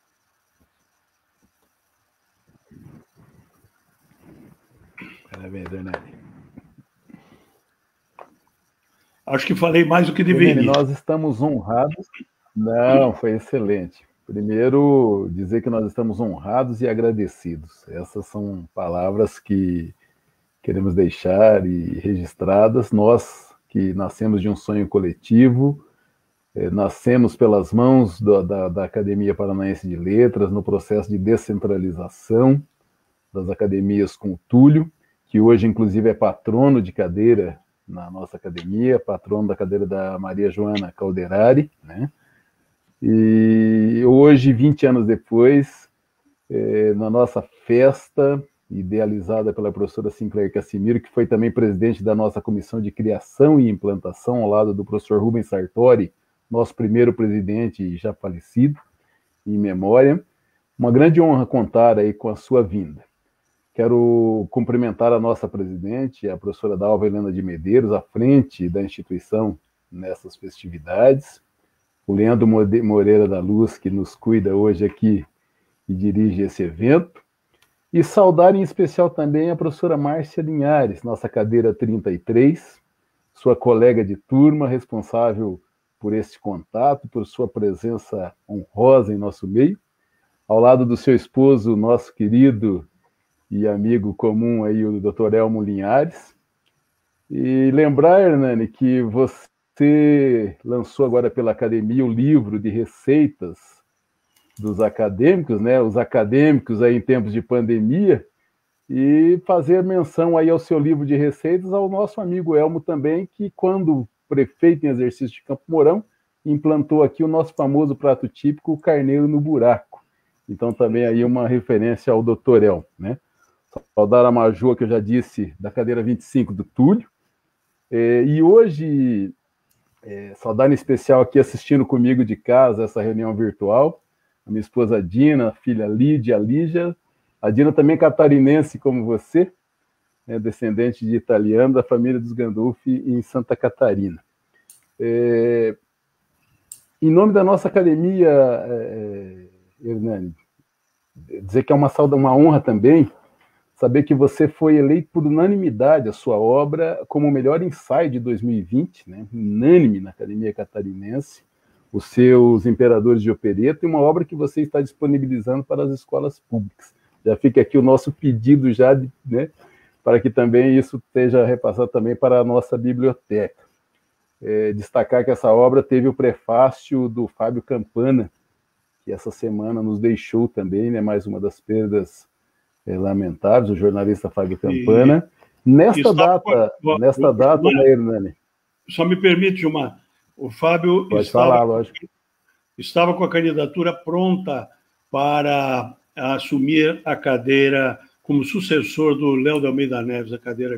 Parabéns, Hernani. Acho que falei mais do que deveria. Hernani, nós estamos honrados. Não, foi excelente. Primeiro, dizer que nós estamos honrados e agradecidos. Essas são palavras que queremos deixar e registradas. Nós que nascemos de um sonho coletivo, nascemos pelas mãos da Academia Paranaense de Letras, no processo de descentralização das academias com o Túlio, que hoje, inclusive, é patrono de cadeira na nossa academia, patrono da cadeira da Maria Joana Calderari, né? E hoje, 20 anos depois, na nossa festa, idealizada pela professora Sinclair Cassimiro, que foi também presidente da nossa comissão de criação e implantação, ao lado do professor Rubens Sartori, nosso primeiro presidente já falecido, em memória. Uma grande honra contar aí com a sua vinda. Quero cumprimentar a nossa presidente, a professora Dalva Helena de Medeiros, à frente da instituição nessas festividades, o Leandro Moreira da Luz, que nos cuida hoje aqui e dirige esse evento, e saudar em especial também a professora Márcia Linhares, nossa cadeira 33, sua colega de turma, responsável por este contato, por sua presença honrosa em nosso meio, ao lado do seu esposo, nosso querido e amigo comum aí, o Dr. Elmo Linhares. E lembrar, Hernani, que você lançou agora pela academia o livro de receitas dos acadêmicos, né? Os acadêmicos aí em tempos de pandemia, e fazer menção aí ao seu livro de receitas ao nosso amigo Elmo também, que quando prefeito em exercício de Campo Mourão, implantou aqui o nosso famoso prato típico, o carneiro no buraco. Então também aí uma referência ao Dr. Elmo, né? Saudar a Major, que eu já disse, da cadeira 25 do Túlio. E hoje, saudar em especial aqui assistindo comigo de casa essa reunião virtual, a minha esposa Dina, a filha Lídia, a Lígia, a Dina também catarinense como você, né, descendente de italiano da família dos Gandolfi em Santa Catarina. Em nome da nossa academia, Hernani, dizer que é uma honra também saber que você foi eleito por unanimidade a sua obra como o melhor ensaio de 2020, né? Unânime na Academia Catarinense, os seus Imperadores de Opereta, e uma obra que você está disponibilizando para as escolas públicas. Já fica aqui o nosso pedido já, né, para que também isso esteja repassado também para a nossa biblioteca. Destacar que essa obra teve o prefácio do Fábio Campana, que essa semana nos deixou também, né, mais uma das perdas lamentáveis, o jornalista Fábio Campana. Nesta data, né, Hernani? Só me permite, Gilmar, o Fábio estava com a candidatura pronta para assumir a cadeira como sucessor do Léo de Almeida Neves, a cadeira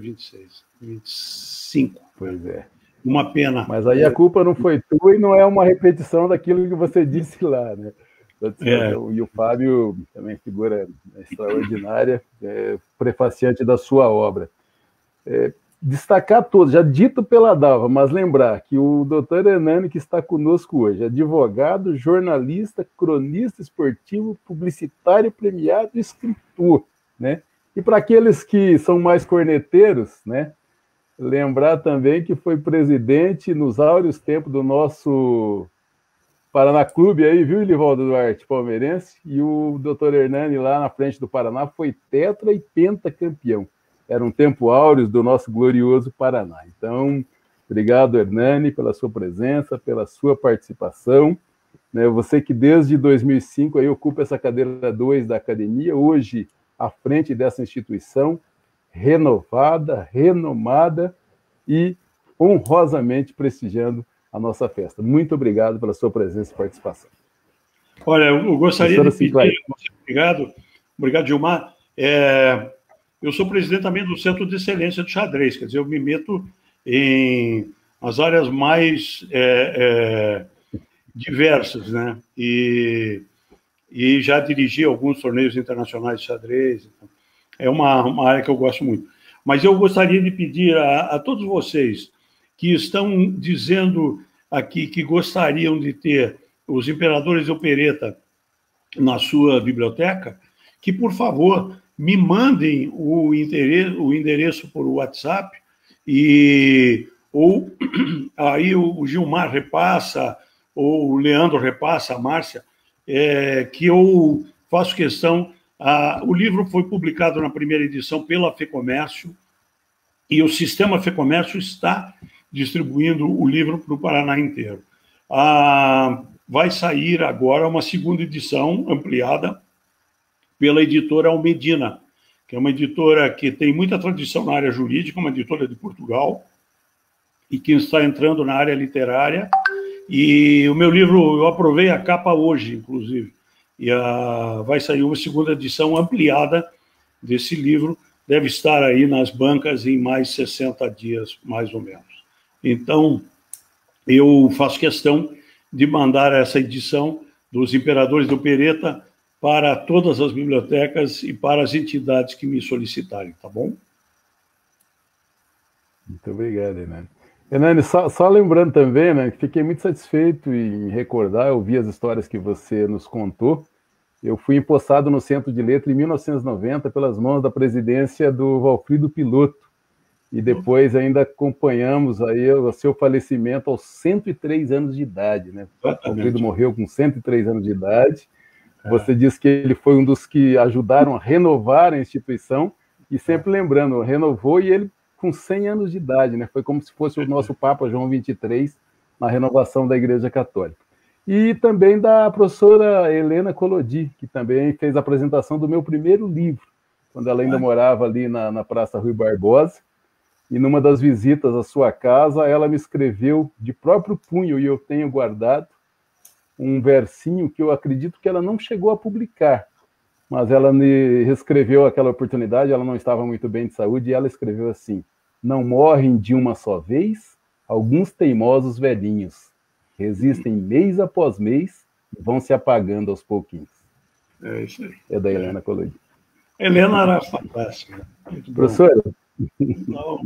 25. Pois é. Uma pena. Mas aí a culpa não foi tua e não é uma repetição daquilo que você disse lá, né? E o Fábio, também figura extraordinária, prefaciante da sua obra. Destacar todos, já dito pela Dalva, mas lembrar que o doutor Hernani, que está conosco hoje, advogado, jornalista, cronista esportivo, publicitário premiado e escritor, né? E para aqueles que são mais corneteiros, né, lembrar também que foi presidente nos áureos tempos do nosso Paraná Clube aí, viu, Ilivaldo Duarte, palmeirense, e o doutor Hernani lá na frente do Paraná foi tetra e pentacampeão. Era um tempo áureos do nosso glorioso Paraná. Então, obrigado, Hernani, pela sua presença, pela sua participação. Né, você que desde 2005 aí ocupa essa cadeira 2 da academia, hoje à frente dessa instituição, renovada, renomada e honrosamente prestigiando a nossa festa. Muito obrigado pela sua presença e participação. Olha, eu gostaria de pedir, obrigado, Gilmar, eu sou presidente também do Centro de Excelência de Xadrez, quer dizer, eu me meto em as áreas mais diversas, né? E já dirigi alguns torneios internacionais de xadrez. Então, é uma área que eu gosto muito. Mas eu gostaria de pedir a todos vocês que estão dizendo aqui que gostariam de ter os Imperadores de Opereta na sua biblioteca, que, por favor, me mandem o endereço por WhatsApp, ou aí o Gilmar repassa, ou o Leandro repassa, a Márcia, que eu faço questão. O livro foi publicado na primeira edição pela FEComércio, e o Sistema FEComércio está distribuindo o livro para o Paraná inteiro. Vai sair agora uma segunda edição ampliada pela editora Almedina, que é uma editora que tem muita tradição na área jurídica, uma editora de Portugal, e que está entrando na área literária. E o meu livro, eu aprovei a capa hoje, inclusive, e vai sair uma segunda edição ampliada desse livro, deve estar aí nas bancas em mais 60 dias, mais ou menos. Então, eu faço questão de mandar essa edição dos Imperadores do Opereta para todas as bibliotecas e para as entidades que me solicitarem, tá bom? Muito obrigado, Hernani. Hernani, só lembrando também, né, que fiquei muito satisfeito em recordar, ouvir as histórias que você nos contou. Eu fui empossado no Centro de Letra em 1990 pelas mãos da presidência do Valfrido Piloto, e depois ainda acompanhamos aí o seu falecimento aos 103 anos de idade, né? O Valfrido morreu com 103 anos de idade. Você disse que ele foi um dos que ajudaram a renovar a instituição, e sempre lembrando, renovou, e ele com 100 anos de idade, né? Foi como se fosse o nosso Papa João XXIII na renovação da Igreja Católica. E também da professora Helena Collodi, que também fez a apresentação do meu primeiro livro, quando ela ainda morava ali na Praça Rui Barbosa, e numa das visitas à sua casa, ela me escreveu de próprio punho, e eu tenho guardado, um versinho que eu acredito que ela não chegou a publicar, mas ela me reescreveu aquela oportunidade, ela não estava muito bem de saúde, e ela escreveu assim: não morrem de uma só vez alguns teimosos velhinhos, resistem mês após mês e vão se apagando aos pouquinhos. É isso aí. É da Helena Collodi. Helena era fantástica. Professora? Não.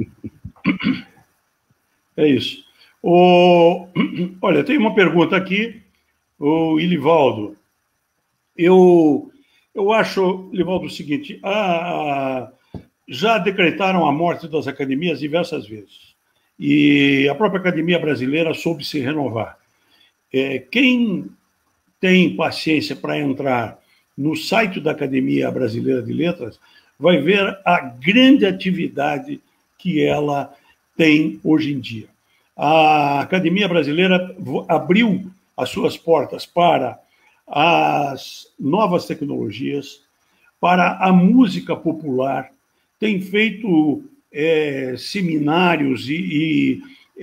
É isso. Olha, tem uma pergunta aqui, o Ilivaldo. Eu acho, Ilivaldo, o seguinte, já decretaram a morte das academias diversas vezes. E a própria academia brasileira soube se renovar. Quem tem paciência para entrar no site da Academia Brasileira de Letras vai ver a grande atividade que ela tem hoje em dia. A Academia Brasileira abriu as suas portas para as novas tecnologias, para a música popular, tem feito seminários e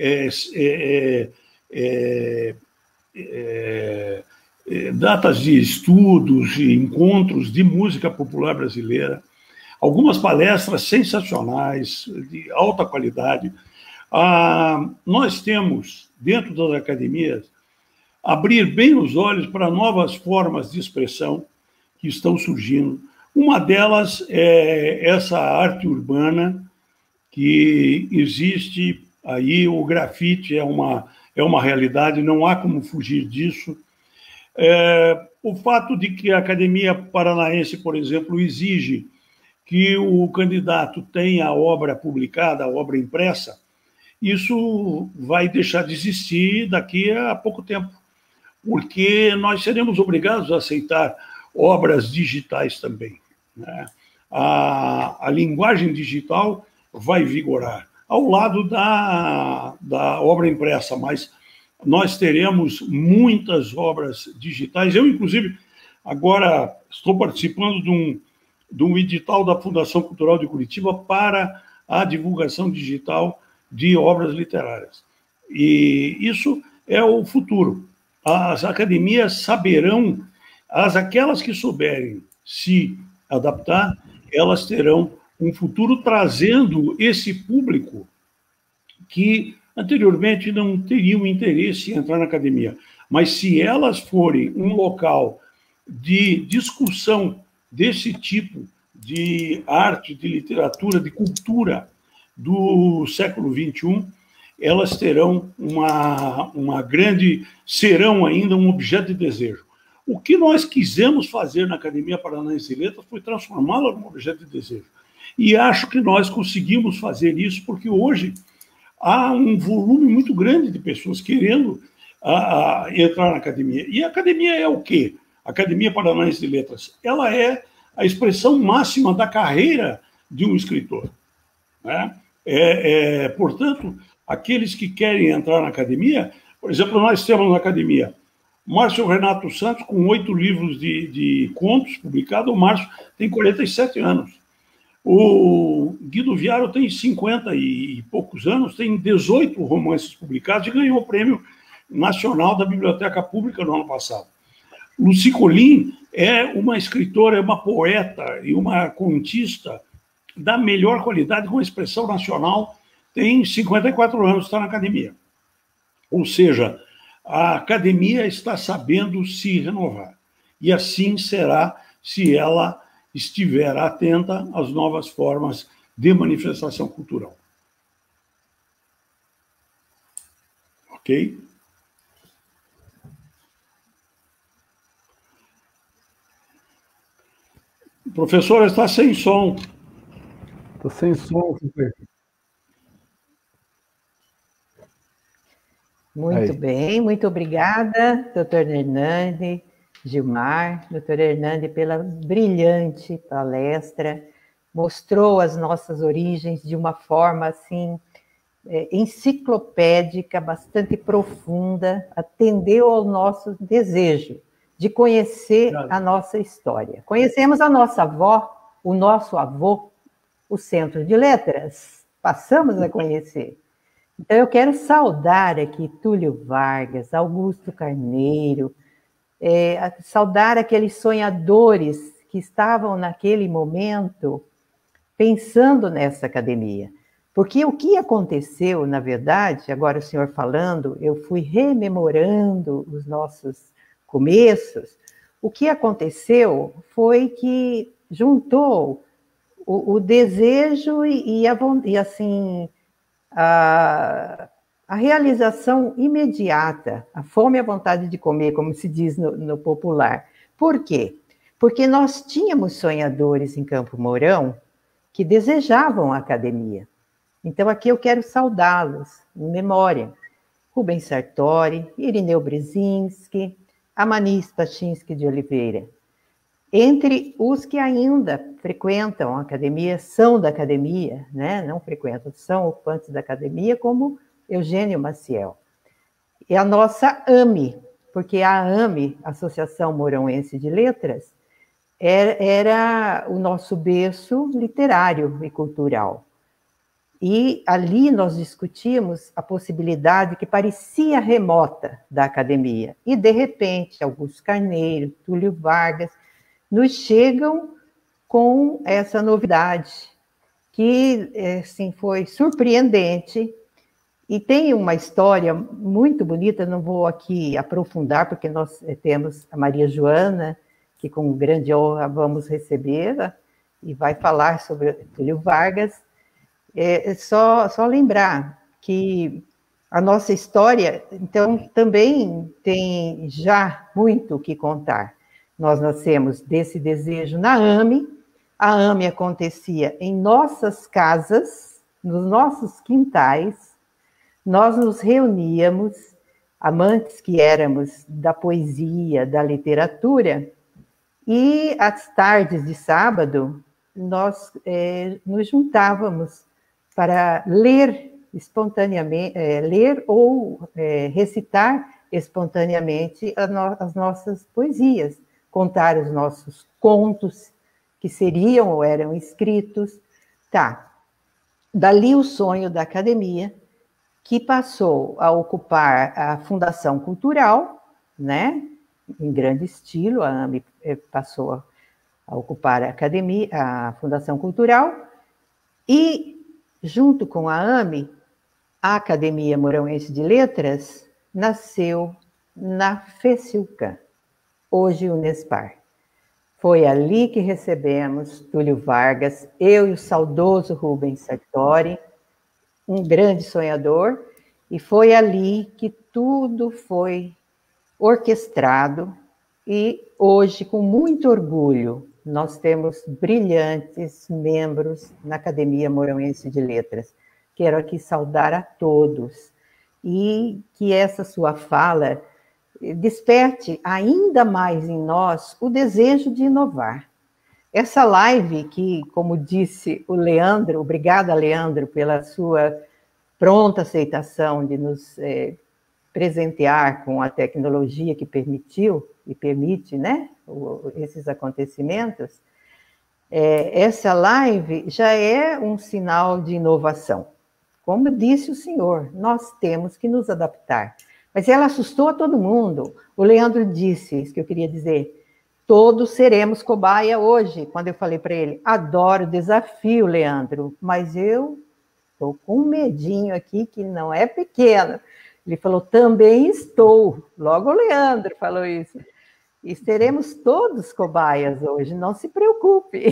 datas de estudos e encontros de música popular brasileira, algumas palestras sensacionais, de alta qualidade. Nós temos, dentro das academias, abrir bem os olhos para novas formas de expressão que estão surgindo. Uma delas é essa arte urbana que existe aí, o grafite é uma realidade, não há como fugir disso. O fato de que a Academia Paranaense, por exemplo, exige que o candidato tenha a obra publicada, a obra impressa, isso vai deixar de existir daqui a pouco tempo, porque nós seremos obrigados a aceitar obras digitais também, né? A linguagem digital vai vigorar, ao lado da obra impressa, mas nós teremos muitas obras digitais. Eu, inclusive, agora estou participando de um edital da Fundação Cultural de Curitiba para a divulgação digital de obras literárias. E isso é o futuro. As academias saberão, aquelas que souberem se adaptar, elas terão um futuro trazendo esse público que anteriormente não teriam interesse em entrar na academia. Mas se elas forem um local de discussão desse tipo de arte, de literatura, de cultura do século XXI, elas terão serão ainda um objeto de desejo. O que nós quisemos fazer na Academia Paranaense de Letras foi transformá-la num objeto de desejo. E acho que nós conseguimos fazer isso porque hoje há um volume muito grande de pessoas querendo entrar na academia. E a academia é o quê? A Academia Paranaense de Letras, ela é a expressão máxima da carreira de um escritor, né? Portanto, aqueles que querem entrar na academia, por exemplo, nós temos na academia Márcio Renato Santos, com 8 livros de contos publicados. O Márcio tem 47 anos. O Guido Viaro tem 50 e poucos anos, tem 18 romances publicados e ganhou o Prêmio Nacional da Biblioteca Pública no ano passado. Lucy Colin é uma escritora, é uma poeta e uma contista da melhor qualidade, com expressão nacional, tem 54 anos, está na academia. Ou seja, a academia está sabendo se renovar. E assim será se ela estiver atenta às novas formas de manifestação cultural. Ok? O professor está sem som. Estou sem som, super. Muito bem, muito obrigada, doutor Hernande, Gilmar, doutor Hernande, pela brilhante palestra, mostrou as nossas origens de uma forma, assim, enciclopédica, bastante profunda, atendeu ao nosso desejo de conhecer a nossa história. Conhecemos a nossa avó, o nosso avô, o Centro de Letras, passamos a conhecer. Então, eu quero saudar aqui Túlio Vargas, Augusto Carneiro, saudar aqueles sonhadores que estavam naquele momento pensando nessa academia. Porque o que aconteceu, na verdade, agora o senhor falando, eu fui rememorando os nossos começos, o que aconteceu foi que juntou o desejo e assim, a realização imediata, a fome e a vontade de comer, como se diz no popular. Por quê? Porque nós tínhamos sonhadores em Campo Mourão que desejavam a academia. Então, aqui eu quero saudá-los em memória. Rubens Sartori, Irineu Brzezinski, Amanis Pachinski de Oliveira. Entre os que ainda frequentam a academia, são da academia, né? Não frequentam, são ocupantes da academia, como Eugênio Maciel. E a nossa AME, porque a AME, Associação Mourãoense de Letras, era o nosso berço literário e cultural. E ali nós discutimos a possibilidade que parecia remota da academia. E, de repente, Augusto Carneiro, Túlio Vargas, nos chegam com essa novidade, que assim, foi surpreendente. E tem uma história muito bonita, não vou aqui aprofundar, porque nós temos a Maria Joana, que com grande honra vamos recebê-la, e vai falar sobre Túlio Vargas. Só lembrar que a nossa história, então, também tem já muito o que contar. Nós nascemos desse desejo na AME, a AME acontecia em nossas casas, nos nossos quintais, nós nos reuníamos, amantes que éramos da poesia, da literatura, e às tardes de sábado, nós nos juntávamos para ler espontaneamente, ler ou recitar espontaneamente as nossas poesias, contar os nossos contos, que seriam ou eram escritos. Tá. Dali o sonho da academia, que passou a ocupar a Fundação Cultural, né? Em grande estilo, a AME passou a ocupar a academia, a Fundação Cultural, e, junto com a AME, a Academia Mourãoense de Letras nasceu na FECILCAM, hoje Unespar. Foi ali que recebemos Túlio Vargas, eu e o saudoso Rubens Sartori, um grande sonhador, e foi ali que tudo foi orquestrado, e hoje, com muito orgulho, nós temos brilhantes membros na Academia Mourãoense de Letras. Quero aqui saudar a todos, e que essa sua fala desperte ainda mais em nós o desejo de inovar. Essa live que, como disse o Leandro, obrigada, Leandro, pela sua pronta aceitação de nos presentear com a tecnologia que permitiu e permite, né, esses acontecimentos. Essa live já é um sinal de inovação. Como disse o senhor, nós temos que nos adaptar. Mas ela assustou a todo mundo. O Leandro disse, isso que eu queria dizer, todos seremos cobaia hoje. Quando eu falei para ele, adoro o desafio, Leandro, mas eu estou com um medinho aqui que não é pequeno. Ele falou, também estou. Logo o Leandro falou isso. E seremos todos cobaias hoje, não se preocupe.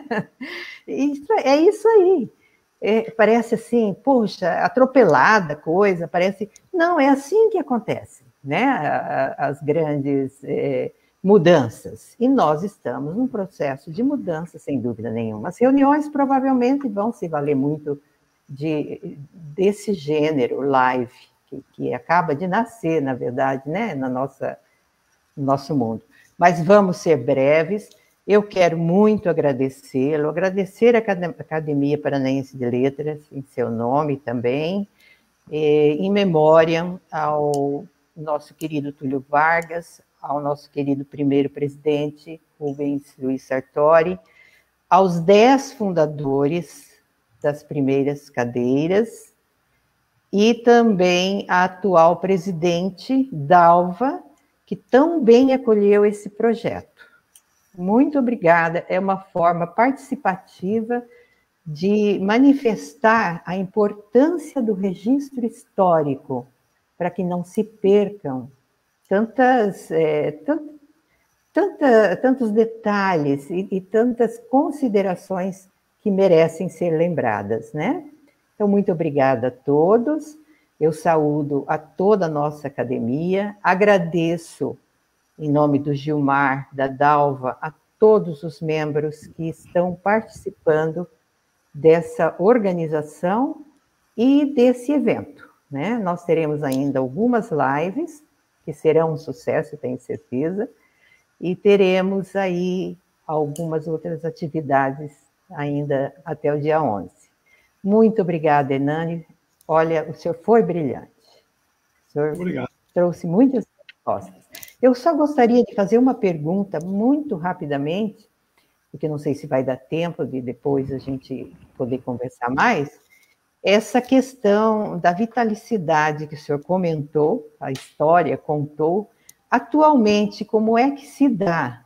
É isso aí. Parece assim, poxa, atropelada coisa, parece... Não, é assim que acontece, né? As grandes mudanças. E nós estamos num processo de mudança, sem dúvida nenhuma. As reuniões provavelmente vão se valer muito desse gênero live, que acaba de nascer, na verdade, né? No nosso mundo. Mas vamos ser breves. Eu quero muito agradecê-lo, agradecer a Academia Paranaense de Letras, em seu nome também, em memória ao nosso querido Túlio Vargas, ao nosso querido primeiro presidente, Rubens Luiz Sartori, aos 10 fundadores das primeiras cadeiras, e também a atual presidente, Dalva, que tão bem acolheu esse projeto. Muito obrigada, é uma forma participativa de manifestar a importância do registro histórico, para que não se percam tantos detalhes e tantas considerações que merecem ser lembradas, né? Então, muito obrigada a todos, eu saúdo a toda a nossa academia, agradeço em nome do Gilmar, da Dalva, a todos os membros que estão participando dessa organização e desse evento, né? Nós teremos ainda algumas lives, que serão um sucesso, tenho certeza, e teremos aí algumas outras atividades ainda até o dia 11. Muito obrigada, Hernani. Olha, o senhor foi brilhante. O senhor Obrigado. Trouxe muitas respostas. Eu só gostaria de fazer uma pergunta muito rapidamente, porque não sei se vai dar tempo de depois a gente poder conversar mais. Essa questão da vitalicidade que o senhor comentou, a história contou, atualmente, como é que se dá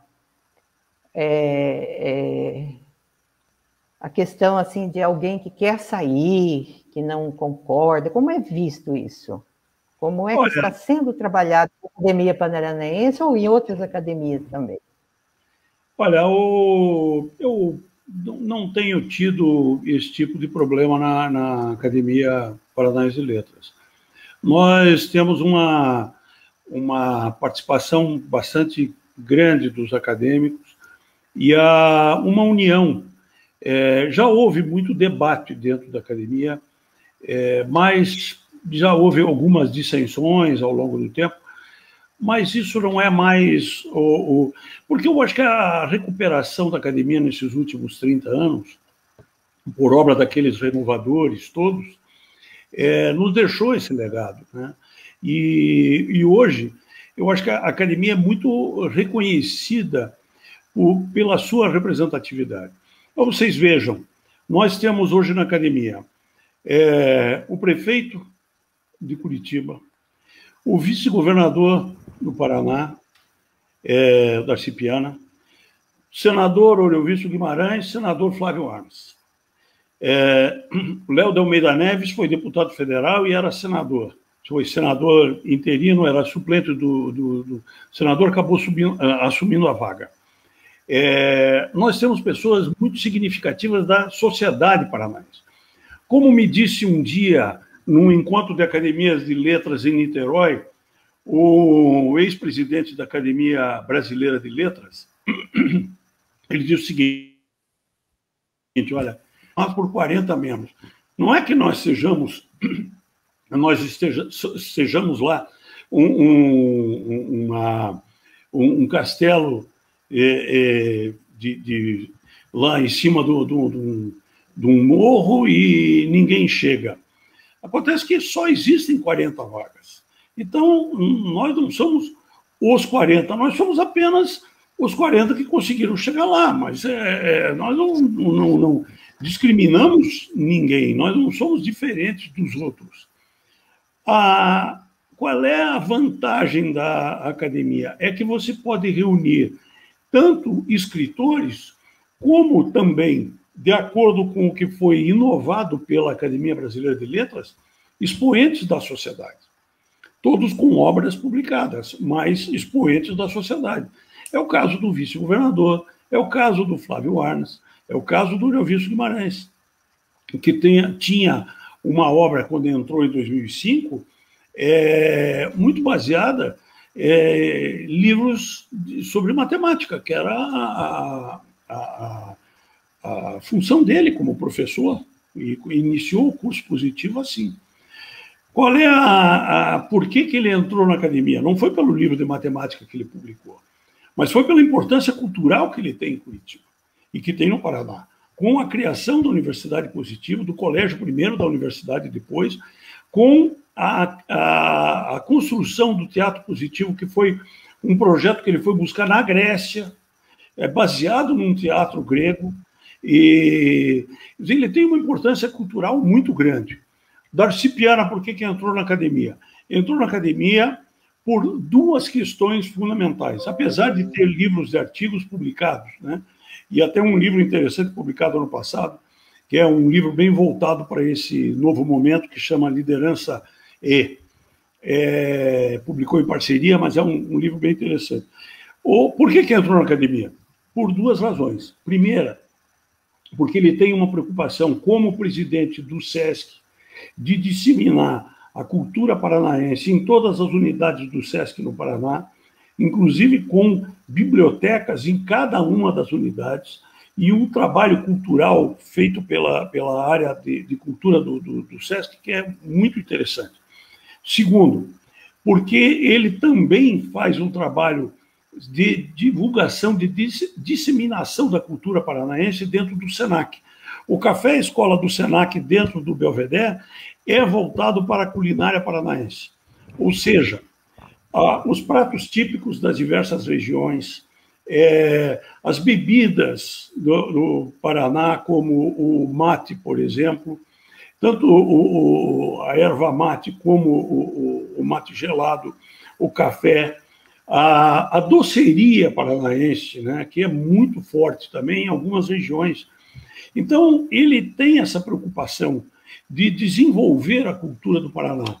a questão assim, de alguém que quer sair, que não concorda? Como é visto isso? Como é que está sendo trabalhado na Academia Paranaense ou em outras academias também? Olha, eu não tenho tido esse tipo de problema na Academia Paranaense de Letras. Nós temos uma participação bastante grande dos acadêmicos e uma união. Já houve muito debate dentro da academia, mas já houve algumas dissensões ao longo do tempo, mas isso não é mais... Porque eu acho que a recuperação da academia nesses últimos 30 anos, por obra daqueles renovadores todos, nos deixou esse legado, né? E hoje, eu acho que a academia é muito reconhecida pela sua representatividade. Então, vocês vejam, nós temos hoje na academia o prefeito de Curitiba, o vice-governador do Paraná, Darcy Piana, senador Orevilson Guimarães, senador Flávio Arnes. Léo de Almeida Neves foi deputado federal e era senador. Foi senador interino, era suplente do senador, acabou assumindo a vaga. Nós temos pessoas muito significativas da sociedade paranaense. Como me disse um dia, num encontro de academias de letras em Niterói, o ex-presidente da Academia Brasileira de Letras, ele disse o seguinte: olha, nós por 40 membros, não é que nós sejamos lá um castelo lá em cima de um morro e ninguém chega. Acontece que só existem 40 vagas. Então, nós não somos os 40, nós somos apenas os 40 que conseguiram chegar lá, mas nós não discriminamos ninguém, nós não somos diferentes dos outros. Qual é a vantagem da academia? É que você pode reunir tanto escritores, como também, de acordo com o que foi inovado pela Academia Brasileira de Letras, expoentes da sociedade. Todos com obras publicadas, mas expoentes da sociedade. É o caso do vice-governador, é o caso do Flávio Arnes, é o caso do Orevilson Guimarães, que tinha uma obra, quando entrou em 2005, muito baseada em livros sobre matemática, que era a função dele como professor, e iniciou o curso positivo assim. Qual é por que ele entrou na academia? Não foi pelo livro de matemática que ele publicou, mas foi pela importância cultural que ele tem em Curitiba e que tem no Paraná, com a criação da Universidade Positiva, do colégio primeiro, da universidade depois, com a construção do Teatro Positivo, que foi um projeto que ele foi buscar na Grécia, baseado num teatro grego, e ele tem uma importância cultural muito grande. Darcy Piana, por que entrou na academia? Entrou na academia por duas questões fundamentais. Apesar de ter livros e artigos publicados, né, e até um livro interessante publicado ano passado, que é um livro bem voltado para esse novo momento, que chama Liderança E. Publicou em parceria, mas é um livro bem interessante. Por que entrou na academia? Por duas razões. Primeira, porque ele tem uma preocupação como presidente do SESC de disseminar a cultura paranaense em todas as unidades do SESC no Paraná, inclusive com bibliotecas em cada uma das unidades. e um trabalho cultural feito pela área de cultura do SESC, que é muito interessante. Segundo, porque ele também faz um trabalho de divulgação, de disseminação da cultura paranaense dentro do SENAC. O Café Escola do SENAC, dentro do Belvedere, é voltado para a culinária paranaense. Ou seja, os pratos típicos das diversas regiões, as bebidas do Paraná, como o mate, por exemplo, tanto a erva mate como o mate gelado, o café, a doceria paranaense, né, que é muito forte também em algumas regiões. Então, ele tem essa preocupação de desenvolver a cultura do Paraná.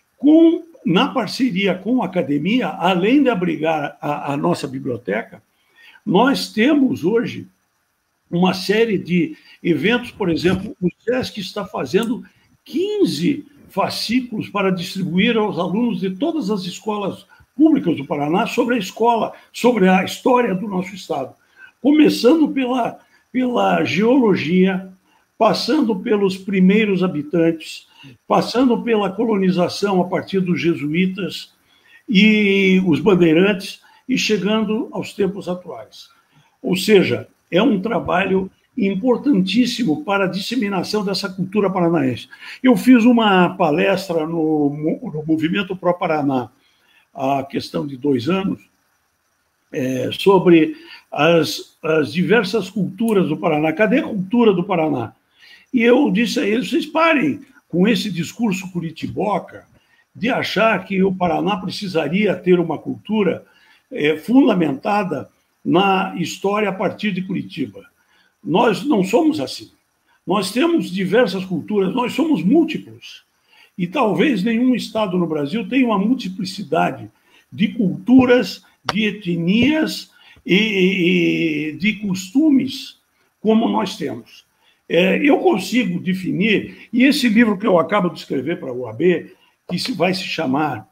Na parceria com a academia, além de abrigar a nossa biblioteca, nós temos hoje uma série de eventos, por exemplo, o SESC está fazendo 15 fascículos para distribuir aos alunos de todas as escolas públicas do Paraná sobre a escola, sobre a história do nosso estado. Começando pela geologia, passando pelos primeiros habitantes, passando pela colonização a partir dos jesuítas e os bandeirantes, e chegando aos tempos atuais. Ou seja, é um trabalho importantíssimo para a disseminação dessa cultura paranaense. Eu fiz uma palestra no Movimento Pro Paraná, há questão de 2 anos, sobre as diversas culturas do Paraná. Cadê a cultura do Paraná? E eu disse a eles, vocês parem com esse discurso curitiboca de achar que o Paraná precisaria ter uma cultura fundamentada na história a partir de Curitiba. Nós não somos assim. Nós temos diversas culturas, nós somos múltiplos. E talvez nenhum estado no Brasil tenha uma multiplicidade de culturas, de etnias e de costumes como nós temos. Eu consigo definir, e esse livro que eu acabo de escrever para a UAB, que vai se chamar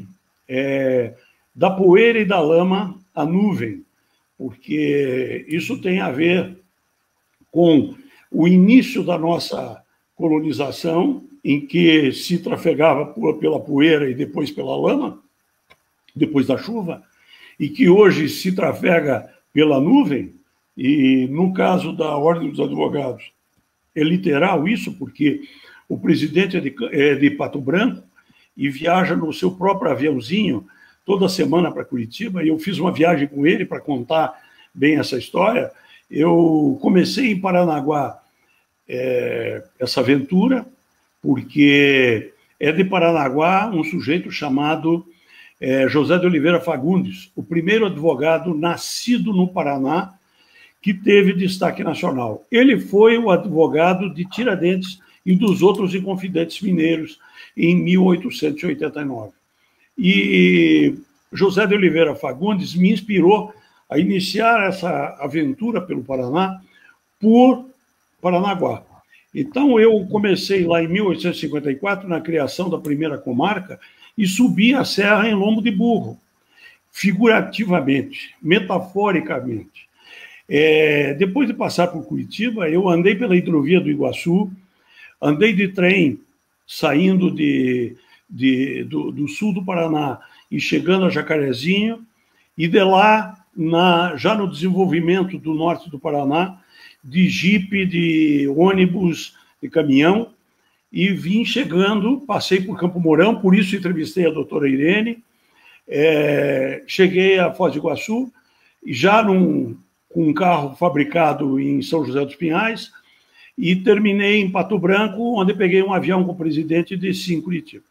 Da Poeira e da Lama à Nuvem, porque isso tem a ver com o início da nossa colonização, em que se trafegava pela poeira e depois pela lama, depois da chuva, e que hoje se trafega pela nuvem, e no caso da Ordem dos Advogados, é literal isso, porque o presidente é de Pato Branco e viaja no seu próprio aviãozinho toda semana para Curitiba, e eu fiz uma viagem com ele para contar bem essa história. Eu comecei em Paranaguá essa aventura, porque é de Paranaguá um sujeito chamado José de Oliveira Fagundes, o primeiro advogado nascido no Paraná que teve destaque nacional. Ele foi o advogado de Tiradentes e dos outros inconfidentes mineiros em 1889. E José de Oliveira Fagundes me inspirou a iniciar essa aventura pelo Paraná por Paranaguá. Então, eu comecei lá em 1854, na criação da primeira comarca, e subi a serra em lombo de burro, figurativamente, metaforicamente. Depois de passar por Curitiba, eu andei pela hidrovia do Iguaçu, andei de trem saindo do sul do Paraná e chegando a Jacarezinho, e de lá, já no desenvolvimento do norte do Paraná, de jipe, de ônibus, de caminhão, e vim chegando, passei por Campo Mourão, por isso entrevistei a doutora Irene, cheguei a Foz do Iguaçu, já com um carro fabricado em São José dos Pinhais, e terminei em Pato Branco, onde peguei um avião com o presidente e desci em Curitiba.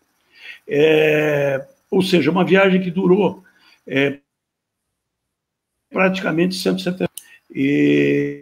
Ou seja, uma viagem que durou praticamente 170 anos.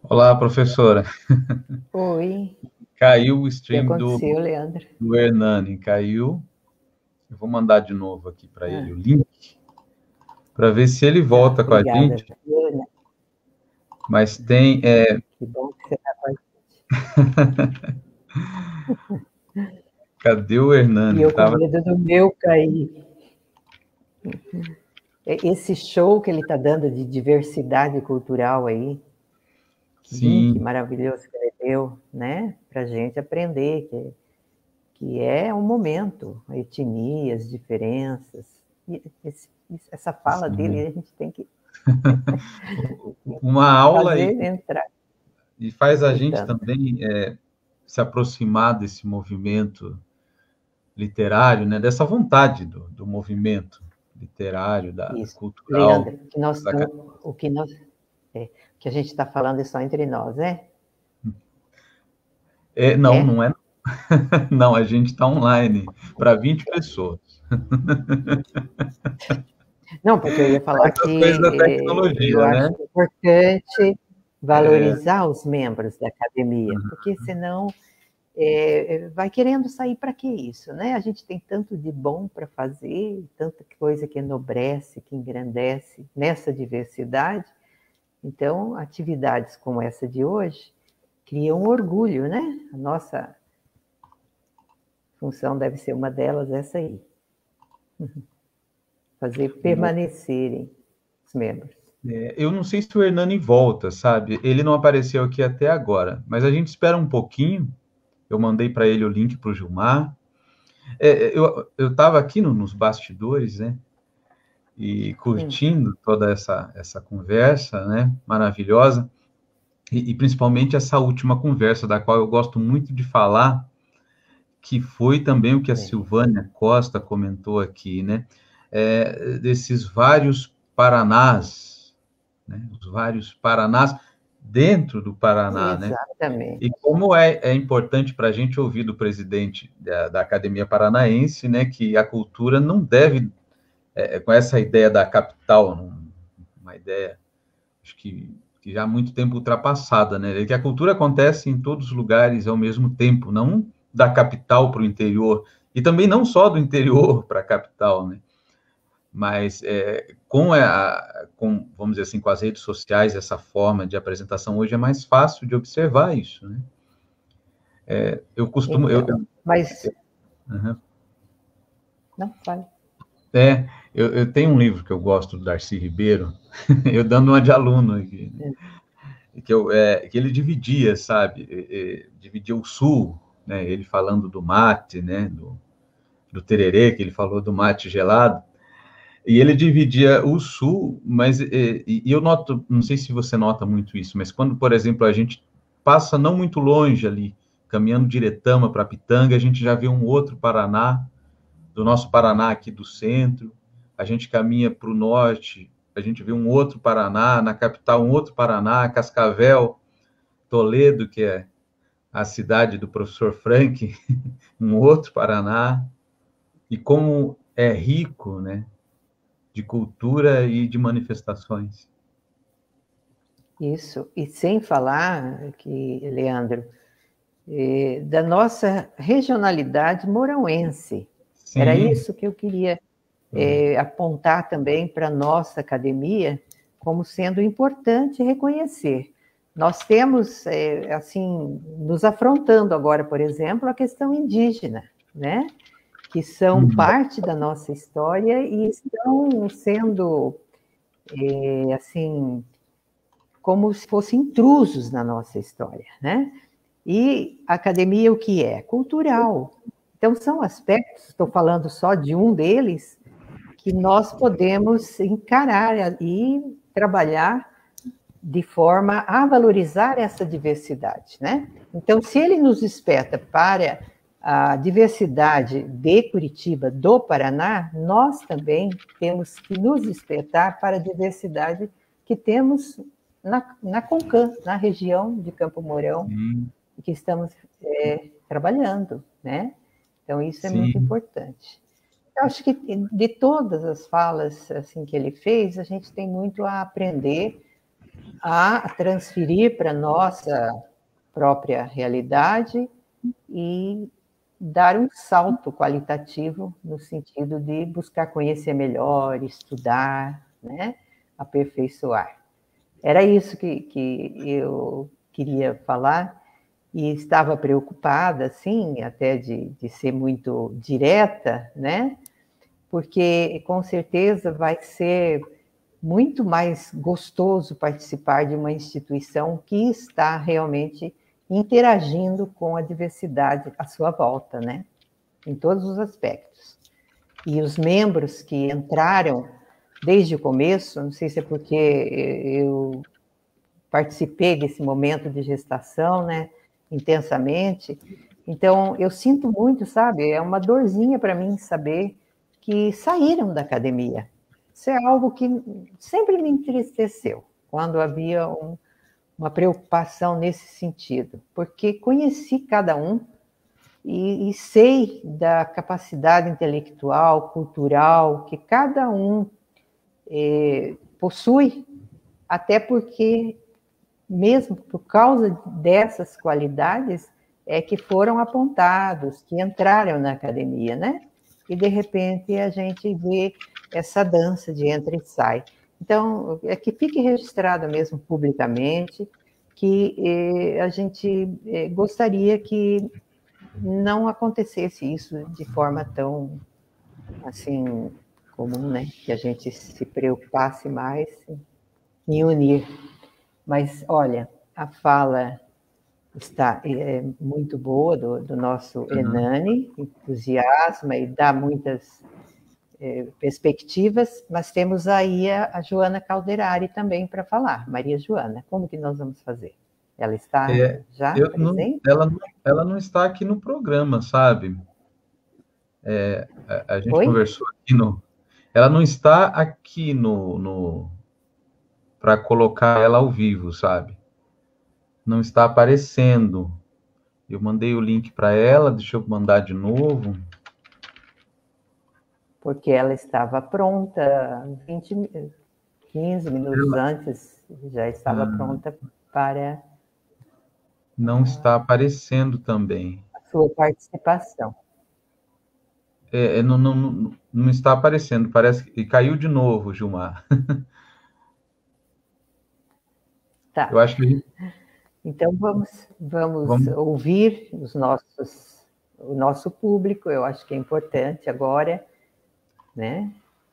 Olá, professora. Oi. Caiu o O que stream aconteceu, Leandro? do Hernani, caiu. Eu vou mandar de novo aqui para ele o link, para ver se ele volta com a Obrigada, gente. Ana. Mas tem... Que bom que você está com a gente. Cadê o Hernani? E eu com medo do meu cair. Esse show que ele está dando de diversidade cultural aí, Sim. que maravilhoso que ele deu, né? Para a gente aprender que é um momento, etnias, diferenças. E essa fala dele a gente tem que uma aula fazer entrar. E faz a gente também se aproximar desse movimento literário, né? Dessa vontade do movimento literário, cultural. Leandro, que a gente está falando é só entre nós, né? Não é. Não, a gente está online para 20 pessoas. Não, porque eu ia falar que eu acho importante valorizar os membros da academia, porque senão vai querendo sair para que isso, né? A gente tem tanto de bom para fazer, tanta coisa que enobrece, que engrandece nessa diversidade. Então, atividades como essa de hoje criam um orgulho, né? A nossa função deve ser uma delas, essa aí. Fazer permanecerem os membros. Eu não sei se o Hernani volta, sabe? Ele não apareceu aqui até agora, mas a gente espera um pouquinho. Eu mandei para ele o link para o Gilmar. Eu estava aqui nos bastidores, né? E curtindo toda essa conversa, né? Maravilhosa. E principalmente essa última conversa, da qual eu gosto muito de falar, que foi também o que a Silvânia Costa comentou aqui, né? Desses vários Paranás, né? Os vários Paranás dentro do Paraná, Exatamente. Né? E como é importante para a gente ouvir do presidente da Academia Paranaense, né? Que a cultura não deve, com essa ideia da capital, uma ideia, acho que já há muito tempo ultrapassada, né? Que a cultura acontece em todos os lugares ao mesmo tempo, não da capital para o interior, e também não só do interior para a capital, né? Mas vamos dizer assim, com as redes sociais, essa forma de apresentação hoje é mais fácil de observar isso, né? Eu costumo... Mas... Não, fale. Eu tenho um livro que eu gosto do Darcy Ribeiro, eu dando uma de aluno aqui, né? Que ele dividia, sabe? Dividia o sul, né? Ele falando do mate, né? Do tererê, que ele falou do mate gelado, e ele dividia o sul, mas eu noto, não sei se você nota muito isso, mas quando, por exemplo, a gente passa não muito longe ali, caminhando de Iretama para Pitanga, a gente já vê um outro Paraná, do nosso Paraná aqui do centro, a gente caminha para o norte, a gente vê um outro Paraná, na capital um outro Paraná, Cascavel, Toledo, que é a cidade do professor Frank, um outro Paraná, e como é rico, né, de cultura e de manifestações. Isso, e sem falar que, Leandro, da nossa regionalidade morauense. Sim. Era isso que eu queria apontar também para a nossa academia como sendo importante reconhecer. Nós temos, assim, nos afrontando agora, por exemplo, a questão indígena, né? Que são parte da nossa história e estão sendo, assim, como se fossem intrusos na nossa história, né? E a academia, o que é? Cultural. Então, são aspectos, estou falando só de um deles, que nós podemos encarar e trabalhar de forma a valorizar essa diversidade, né? Então, se ele nos desperta para a diversidade de Curitiba, do Paraná, nós também temos que nos despertar para a diversidade que temos na Concam, na região de Campo Mourão, que estamos trabalhando, né? Então, isso é muito importante. Eu acho que de todas as falas assim, que ele fez, a gente tem muito a aprender a transferir para a nossa própria realidade e dar um salto qualitativo no sentido de buscar conhecer melhor, estudar, né? Aperfeiçoar. Era isso que eu queria falar e estava preocupada, assim, até de ser muito direta, né? Porque com certeza vai ser muito mais gostoso participar de uma instituição que está realmente interagindo com a diversidade à sua volta, né? Em todos os aspectos. E os membros que entraram desde o começo, não sei se é porque eu participei desse momento de gestação, né, intensamente, então eu sinto muito, sabe, é uma dorzinha para mim saber que saíram da academia. Isso é algo que sempre me entristeceu, quando havia uma preocupação nesse sentido, porque conheci cada um e sei da capacidade intelectual, cultural que cada um possui, até porque, mesmo por causa dessas qualidades, é que foram apontados, que entraram na academia, né? E, de repente, a gente vê essa dança de entra e sai. Então, é que fique registrado mesmo publicamente que a gente gostaria que não acontecesse isso de forma tão, assim, comum, né? Que a gente se preocupasse mais em unir. Mas, olha, a fala está muito boa do nosso Hernani, entusiasma e dá muitas perspectivas, mas temos aí a Joana Calderari também para falar. Maria Joana, como que nós vamos fazer? Ela está já presente? Ela não está aqui no programa, sabe? A gente conversou aqui ela não está aqui para colocar ela ao vivo, sabe? Não está aparecendo. Eu mandei o link para ela, deixa eu mandar de novo. Porque ela estava pronta 15 minutos antes, já estava pronta para... Não está aparecendo também. A sua participação. Não está aparecendo, parece que caiu de novo, Gilmar. Tá. Eu acho que então vamos ouvir o nosso público, eu acho que é importante agora, né?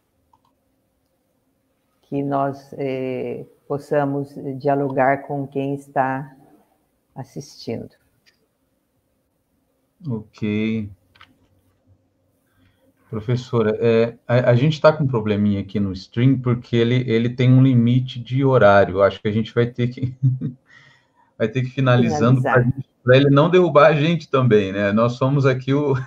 Que nós possamos dialogar com quem está assistindo. Ok. Professora, a gente está com um probleminha aqui no stream, porque ele tem um limite de horário. Eu acho que a gente vai ter que ir finalizando para ele não derrubar a gente também, né? Nós somos aqui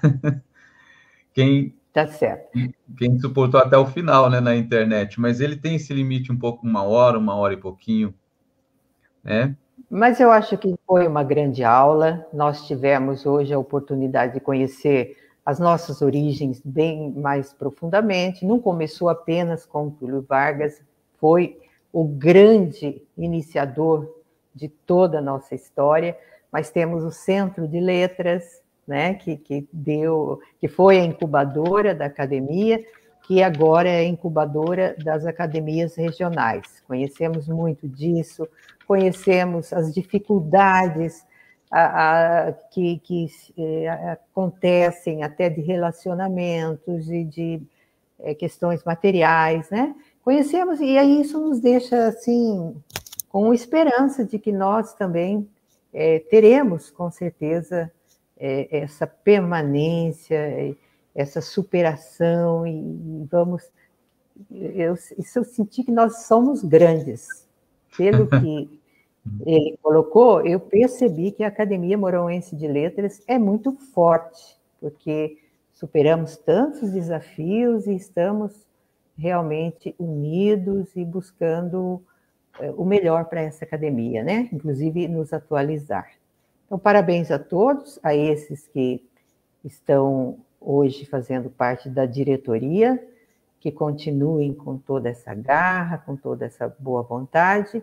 quem tá certo. Quem suportou até o final, né, na internet, mas ele tem esse limite um pouco, uma hora e pouquinho, né? Mas eu acho que foi uma grande aula. Nós tivemos hoje a oportunidade de conhecer as nossas origens bem mais profundamente. Não começou apenas com o Túlio Vargas, foi o grande iniciador de toda a nossa história, mas temos o Centro de Letras, né, que foi a incubadora da academia, que agora é a incubadora das academias regionais. Conhecemos muito disso, conhecemos as dificuldades que acontecem até de relacionamentos e de questões materiais, né? Conhecemos, e aí isso nos deixa, assim, com esperança de que nós também teremos, com certeza, essa permanência, essa superação, e vamos... Eu senti que nós somos grandes. Pelo que ele colocou, eu percebi que a Academia Moronense de Letras é muito forte, porque superamos tantos desafios e estamos realmente unidos e buscando o melhor para essa academia, né? Inclusive nos atualizar. Então, parabéns a todos, a esses que estão hoje fazendo parte da diretoria, que continuem com toda essa garra, com toda essa boa vontade,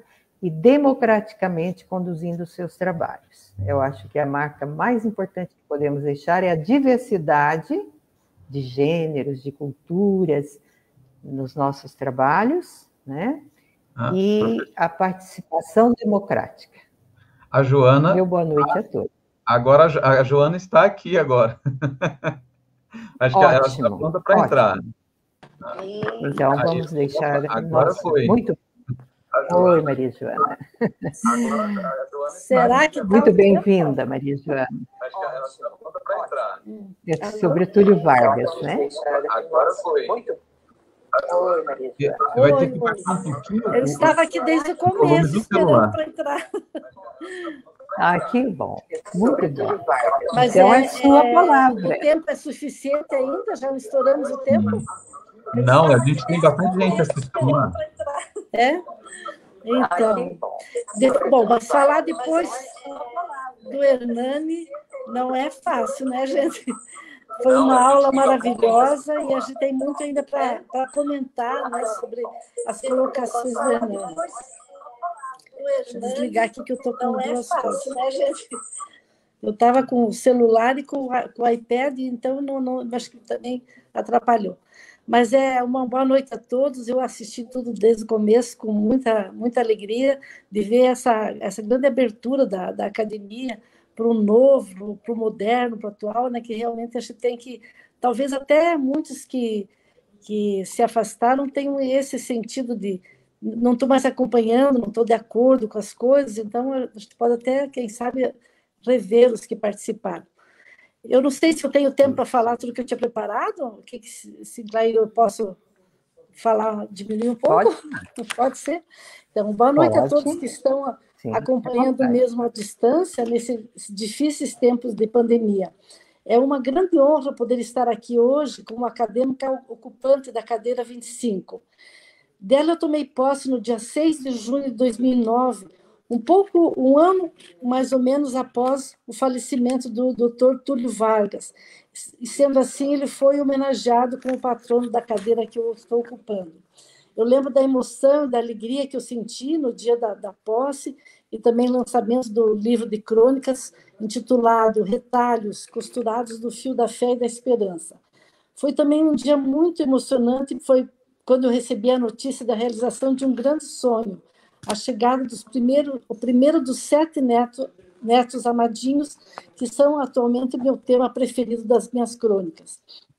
e democraticamente conduzindo os seus trabalhos. Eu acho que a marca mais importante que podemos deixar é a diversidade de gêneros, de culturas nos nossos trabalhos, né? E a participação democrática. A Joana... Meu boa noite a todos. Agora, a Joana está aqui agora. Acho que ela está pronta para entrar. Então, vamos deixar... Agora foi. Muito... Oi, Maria Joana. Será que... Muito bem-vinda, Maria Joana. Acho que ela está pronta para entrar. É sobre Túlio Vargas, né? Agora foi. Oi, Maria Joana. Você vai ter que baixar um pouquinho. Eu estava aqui desde o começo, esperando para entrar. Ah, que bom. Muito bom. Mas então é sua palavra. O tempo é suficiente ainda? Já estouramos o tempo? Não, a gente tem bastante gente assistindo. É? Então, bom, mas falar depois do Hernani não é fácil, né, gente? Foi uma aula maravilhosa e a gente tem muito ainda para comentar, né, sobre as colocações do Hernani. Deixa eu desligar aqui que eu estou com duas coisas. Né, gente? Eu estava com o celular e com o iPad, então não, acho que também atrapalhou. Mas é uma boa noite a todos. Eu assisti tudo desde o começo com muita alegria de ver essa grande abertura da academia para o novo, para o moderno, para o atual, né, que realmente a gente tem que... Talvez até muitos que se afastaram tenham esse sentido de não estou mais acompanhando, não estou de acordo com as coisas, então a gente pode até, quem sabe, rever os que participaram. Eu não sei se eu tenho tempo para falar tudo que eu tinha preparado, o que Sinclair, eu posso falar, diminuir um pouco? Pode ser? Então, boa noite a todos que estão acompanhando mesmo à distância, nesses difíceis tempos de pandemia. É uma grande honra poder estar aqui hoje como acadêmica ocupante da cadeira 25. Dela eu tomei posse no dia 6 de junho de 2009, um ano mais ou menos após o falecimento do Dr. Túlio Vargas. E, sendo assim, ele foi homenageado como patrono da cadeira que eu estou ocupando. Eu lembro da emoção e da alegria que eu senti no dia da posse e também lançamento do livro de crônicas intitulado Retalhos Costurados do Fio da Fé e da Esperança. Foi também um dia muito emocionante, foi quando eu recebi a notícia da realização de um grande sonho, a chegada o primeiro dos 7 netos amadinhos, que são atualmente o meu tema preferido das minhas crônicas.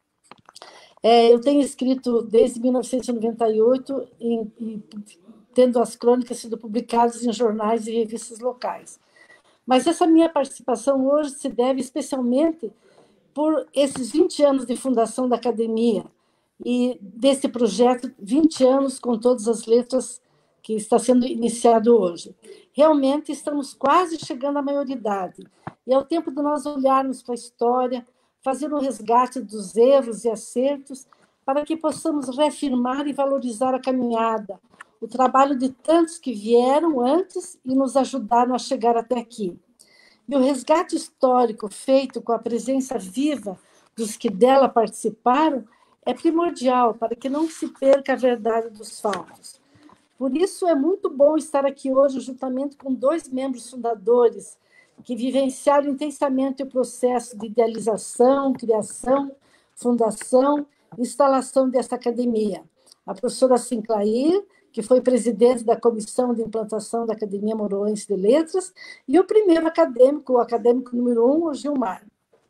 Eu tenho escrito desde 1998, tendo as crônicas sido publicadas em jornais e revistas locais. Mas essa minha participação hoje se deve especialmente por esses 20 anos de fundação da academia, e desse projeto, 20 anos com todas as letras que está sendo iniciado hoje. Realmente estamos quase chegando à maioridade, e é o tempo de nós olharmos para a história, fazer um resgate dos erros e acertos, para que possamos reafirmar e valorizar a caminhada, o trabalho de tantos que vieram antes e nos ajudaram a chegar até aqui. E o resgate histórico feito com a presença viva dos que dela participaram é primordial para que não se perca a verdade dos fatos. Por isso, é muito bom estar aqui hoje, juntamente com 2 membros fundadores que vivenciaram intensamente o processo de idealização, criação, fundação e instalação dessa academia. A professora Sinclair, que foi presidente da Comissão de Implantação da Academia Moroense de Letras, e o primeiro acadêmico, o acadêmico número 1, o Gilmar.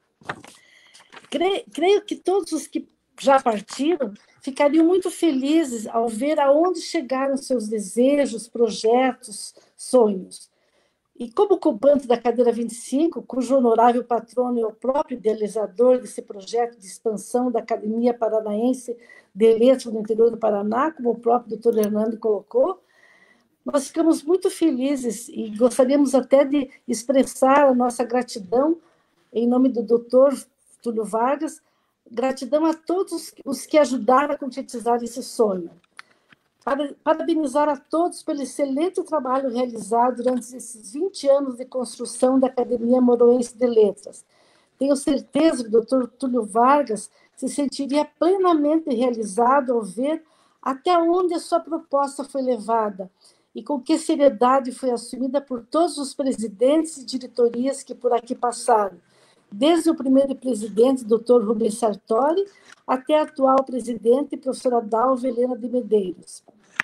Creio que todos os que já partiram, ficariam muito felizes ao ver aonde chegaram seus desejos, projetos, sonhos. E como ocupante da cadeira 25, cujo honorável patrono é o próprio idealizador desse projeto de expansão da Academia Paranaense de Letras no interior do Paraná, como o próprio doutor Hernando colocou, nós ficamos muito felizes e gostaríamos até de expressar a nossa gratidão em nome do doutor Túlio Vargas, gratidão a todos os que ajudaram a concretizar esse sonho. Parabenizar a todos pelo excelente trabalho realizado durante esses 20 anos de construção da Academia Moroense de Letras. Tenho certeza que o Dr. Túlio Vargas se sentiria plenamente realizado ao ver até onde a sua proposta foi levada e com que seriedade foi assumida por todos os presidentes e diretorias que por aqui passaram, desde o primeiro presidente, Dr. Rubens Sartori, até a atual presidente, professora Dalva Helena de Medeiros.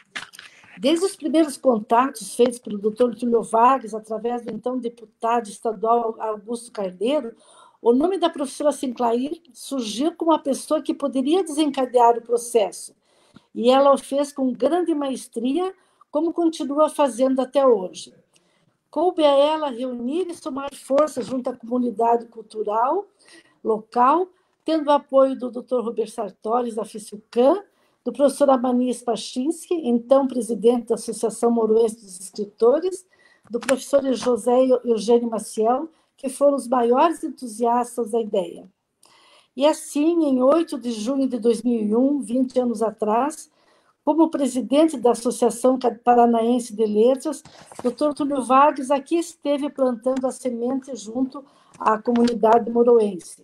Desde os primeiros contatos feitos pelo Dr. Túlio Vargas, através do então deputado estadual Augusto Carneiro, o nome da professora Sinclair surgiu como a pessoa que poderia desencadear o processo, e ela o fez com grande maestria, como continua fazendo até hoje. Coube a ela reunir e somar forças junto à comunidade cultural local, tendo o apoio do Dr. Robert Sartori, da FICUCAM, do professor Amanias Pachinski, então presidente da Associação Moroense dos Escritores, do professor José Eugênio Maciel, que foram os maiores entusiastas da ideia. E assim, em 8 de junho de 2001, 20 anos atrás, como presidente da Associação Paranaense de Letras, Dr. Túlio Vargas aqui esteve plantando a semente junto à comunidade moroense.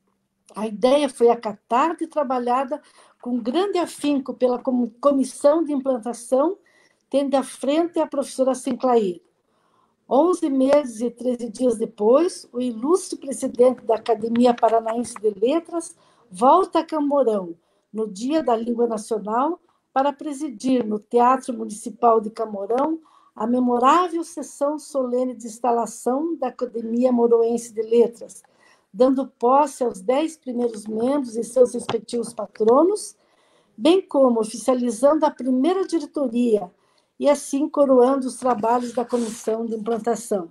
A ideia foi acatada e trabalhada com grande afinco pela comissão de implantação, tendo à frente a professora Sinclair. 11 meses e 13 dias depois, o ilustre presidente da Academia Paranaense de Letras volta a Camorão, no Dia da Língua Nacional, para presidir no Teatro Municipal de Camorão a memorável sessão solene de instalação da Academia Moroense de Letras, dando posse aos 10 primeiros membros e seus respectivos patronos, bem como oficializando a primeira diretoria e assim coroando os trabalhos da comissão de implantação.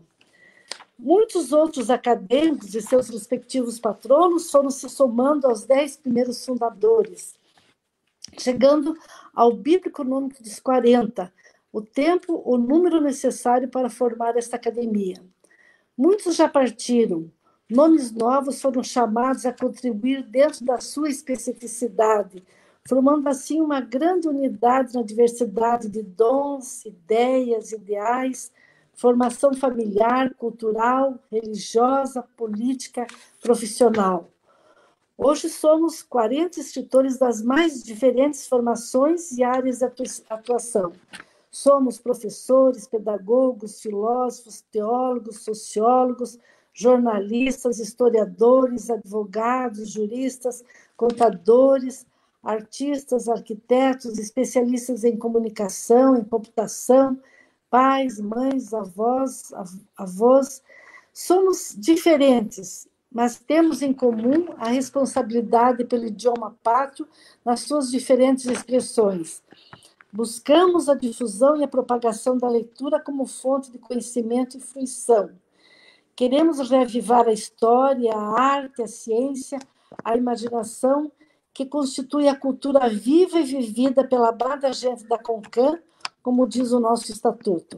Muitos outros acadêmicos e seus respectivos patronos foram se somando aos 10 primeiros fundadores, chegando ao bíblico número dos 40, o tempo, o número necessário para formar esta academia. Muitos já partiram, nomes novos foram chamados a contribuir dentro da sua especificidade, formando assim uma grande unidade na diversidade de dons, ideias, ideais, formação familiar, cultural, religiosa, política, profissional. Hoje somos 40 escritores das mais diferentes formações e áreas de atuação. Somos professores, pedagogos, filósofos, teólogos, sociólogos, jornalistas, historiadores, advogados, juristas, contadores, artistas, arquitetos, especialistas em comunicação, em computação, pais, mães, avós. Somos diferentes, mas temos em comum a responsabilidade pelo idioma pátrio nas suas diferentes expressões. Buscamos a difusão e a propagação da leitura como fonte de conhecimento e fruição. Queremos reavivar a história, a arte, a ciência, a imaginação, que constitui a cultura viva e vivida pela amada gente da CONCAM, como diz o nosso estatuto.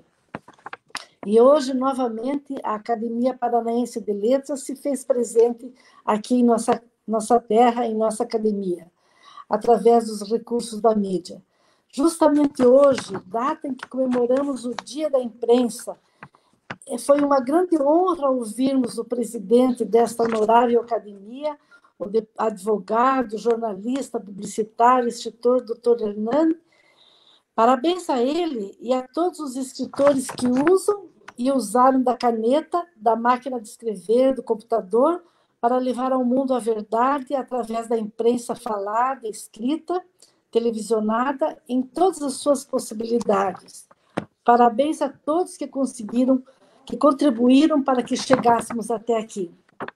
E hoje, novamente, a Academia Paranaense de Letras se fez presente aqui em nossa terra, em nossa academia, através dos recursos da mídia. Justamente hoje, data em que comemoramos o Dia da Imprensa, foi uma grande honra ouvirmos o presidente desta honorável academia, o advogado, jornalista, publicitário, escritor, Dr. Hernani. Parabéns a ele e a todos os escritores que usam e usaram da caneta, da máquina de escrever, do computador, para levar ao mundo a verdade através da imprensa falada, escrita, televisionada, em todas as suas possibilidades. Parabéns a todos que contribuíram para que chegássemos até aqui.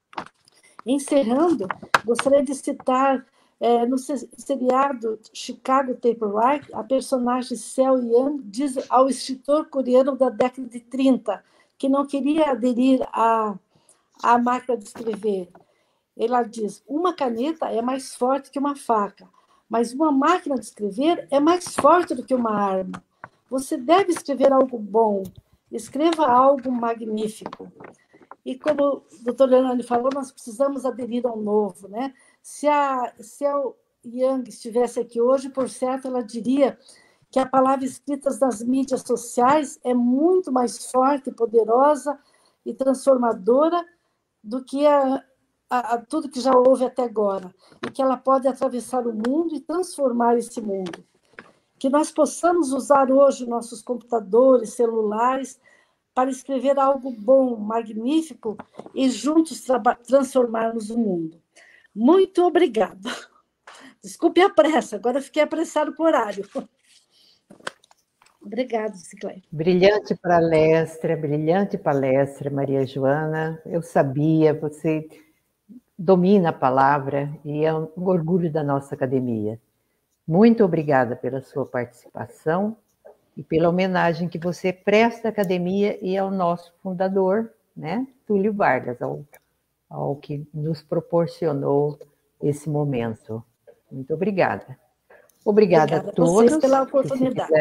Encerrando, gostaria de citar no seriado Chicago Typewriter, a personagem Sel Young diz ao escritor coreano da década de 30 que não queria aderir à máquina de escrever. Ela diz: uma caneta é mais forte que uma faca, mas uma máquina de escrever é mais forte do que uma arma. Você deve escrever algo bom, escreva algo magnífico. E como o doutor Hernani falou, nós precisamos aderir ao novo, né? Se a Young estivesse aqui hoje, por certo, ela diria que a palavra escrita nas mídias sociais é muito mais forte, poderosa e transformadora do que tudo que já houve até agora, e que ela pode atravessar o mundo e transformar esse mundo. que nós possamos usar hoje nossos computadores, celulares, para escrever algo bom, magnífico, e juntos transformarmos o mundo. Muito obrigada. Desculpe a pressa, agora fiquei apressado com o horário. Obrigada, Ciclé. Brilhante palestra, Maria Joana. Eu sabia, você domina a palavra e é um orgulho da nossa academia. Muito obrigada pela sua participação e pela homenagem que você presta à academia e ao nosso fundador, né, Túlio Vargas, ao que nos proporcionou esse momento. Muito obrigada. Obrigada a todos pela oportunidade.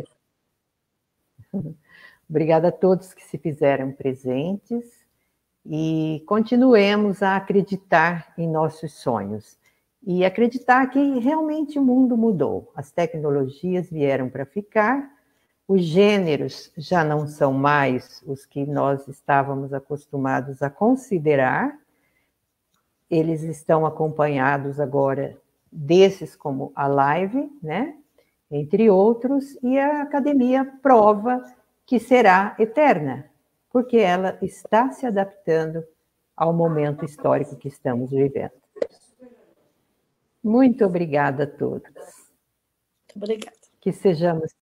Obrigada a todos que se fizeram presentes e continuemos a acreditar em nossos sonhos e acreditar que realmente o mundo mudou. As tecnologias vieram para ficar, os gêneros já não são mais os que nós estávamos acostumados a considerar, eles estão acompanhados agora desses como a live, né? Entre outros, e a academia prova que será eterna, porque ela está se adaptando ao momento histórico que estamos vivendo. Muito obrigada a todos. Muito obrigada. Que sejamos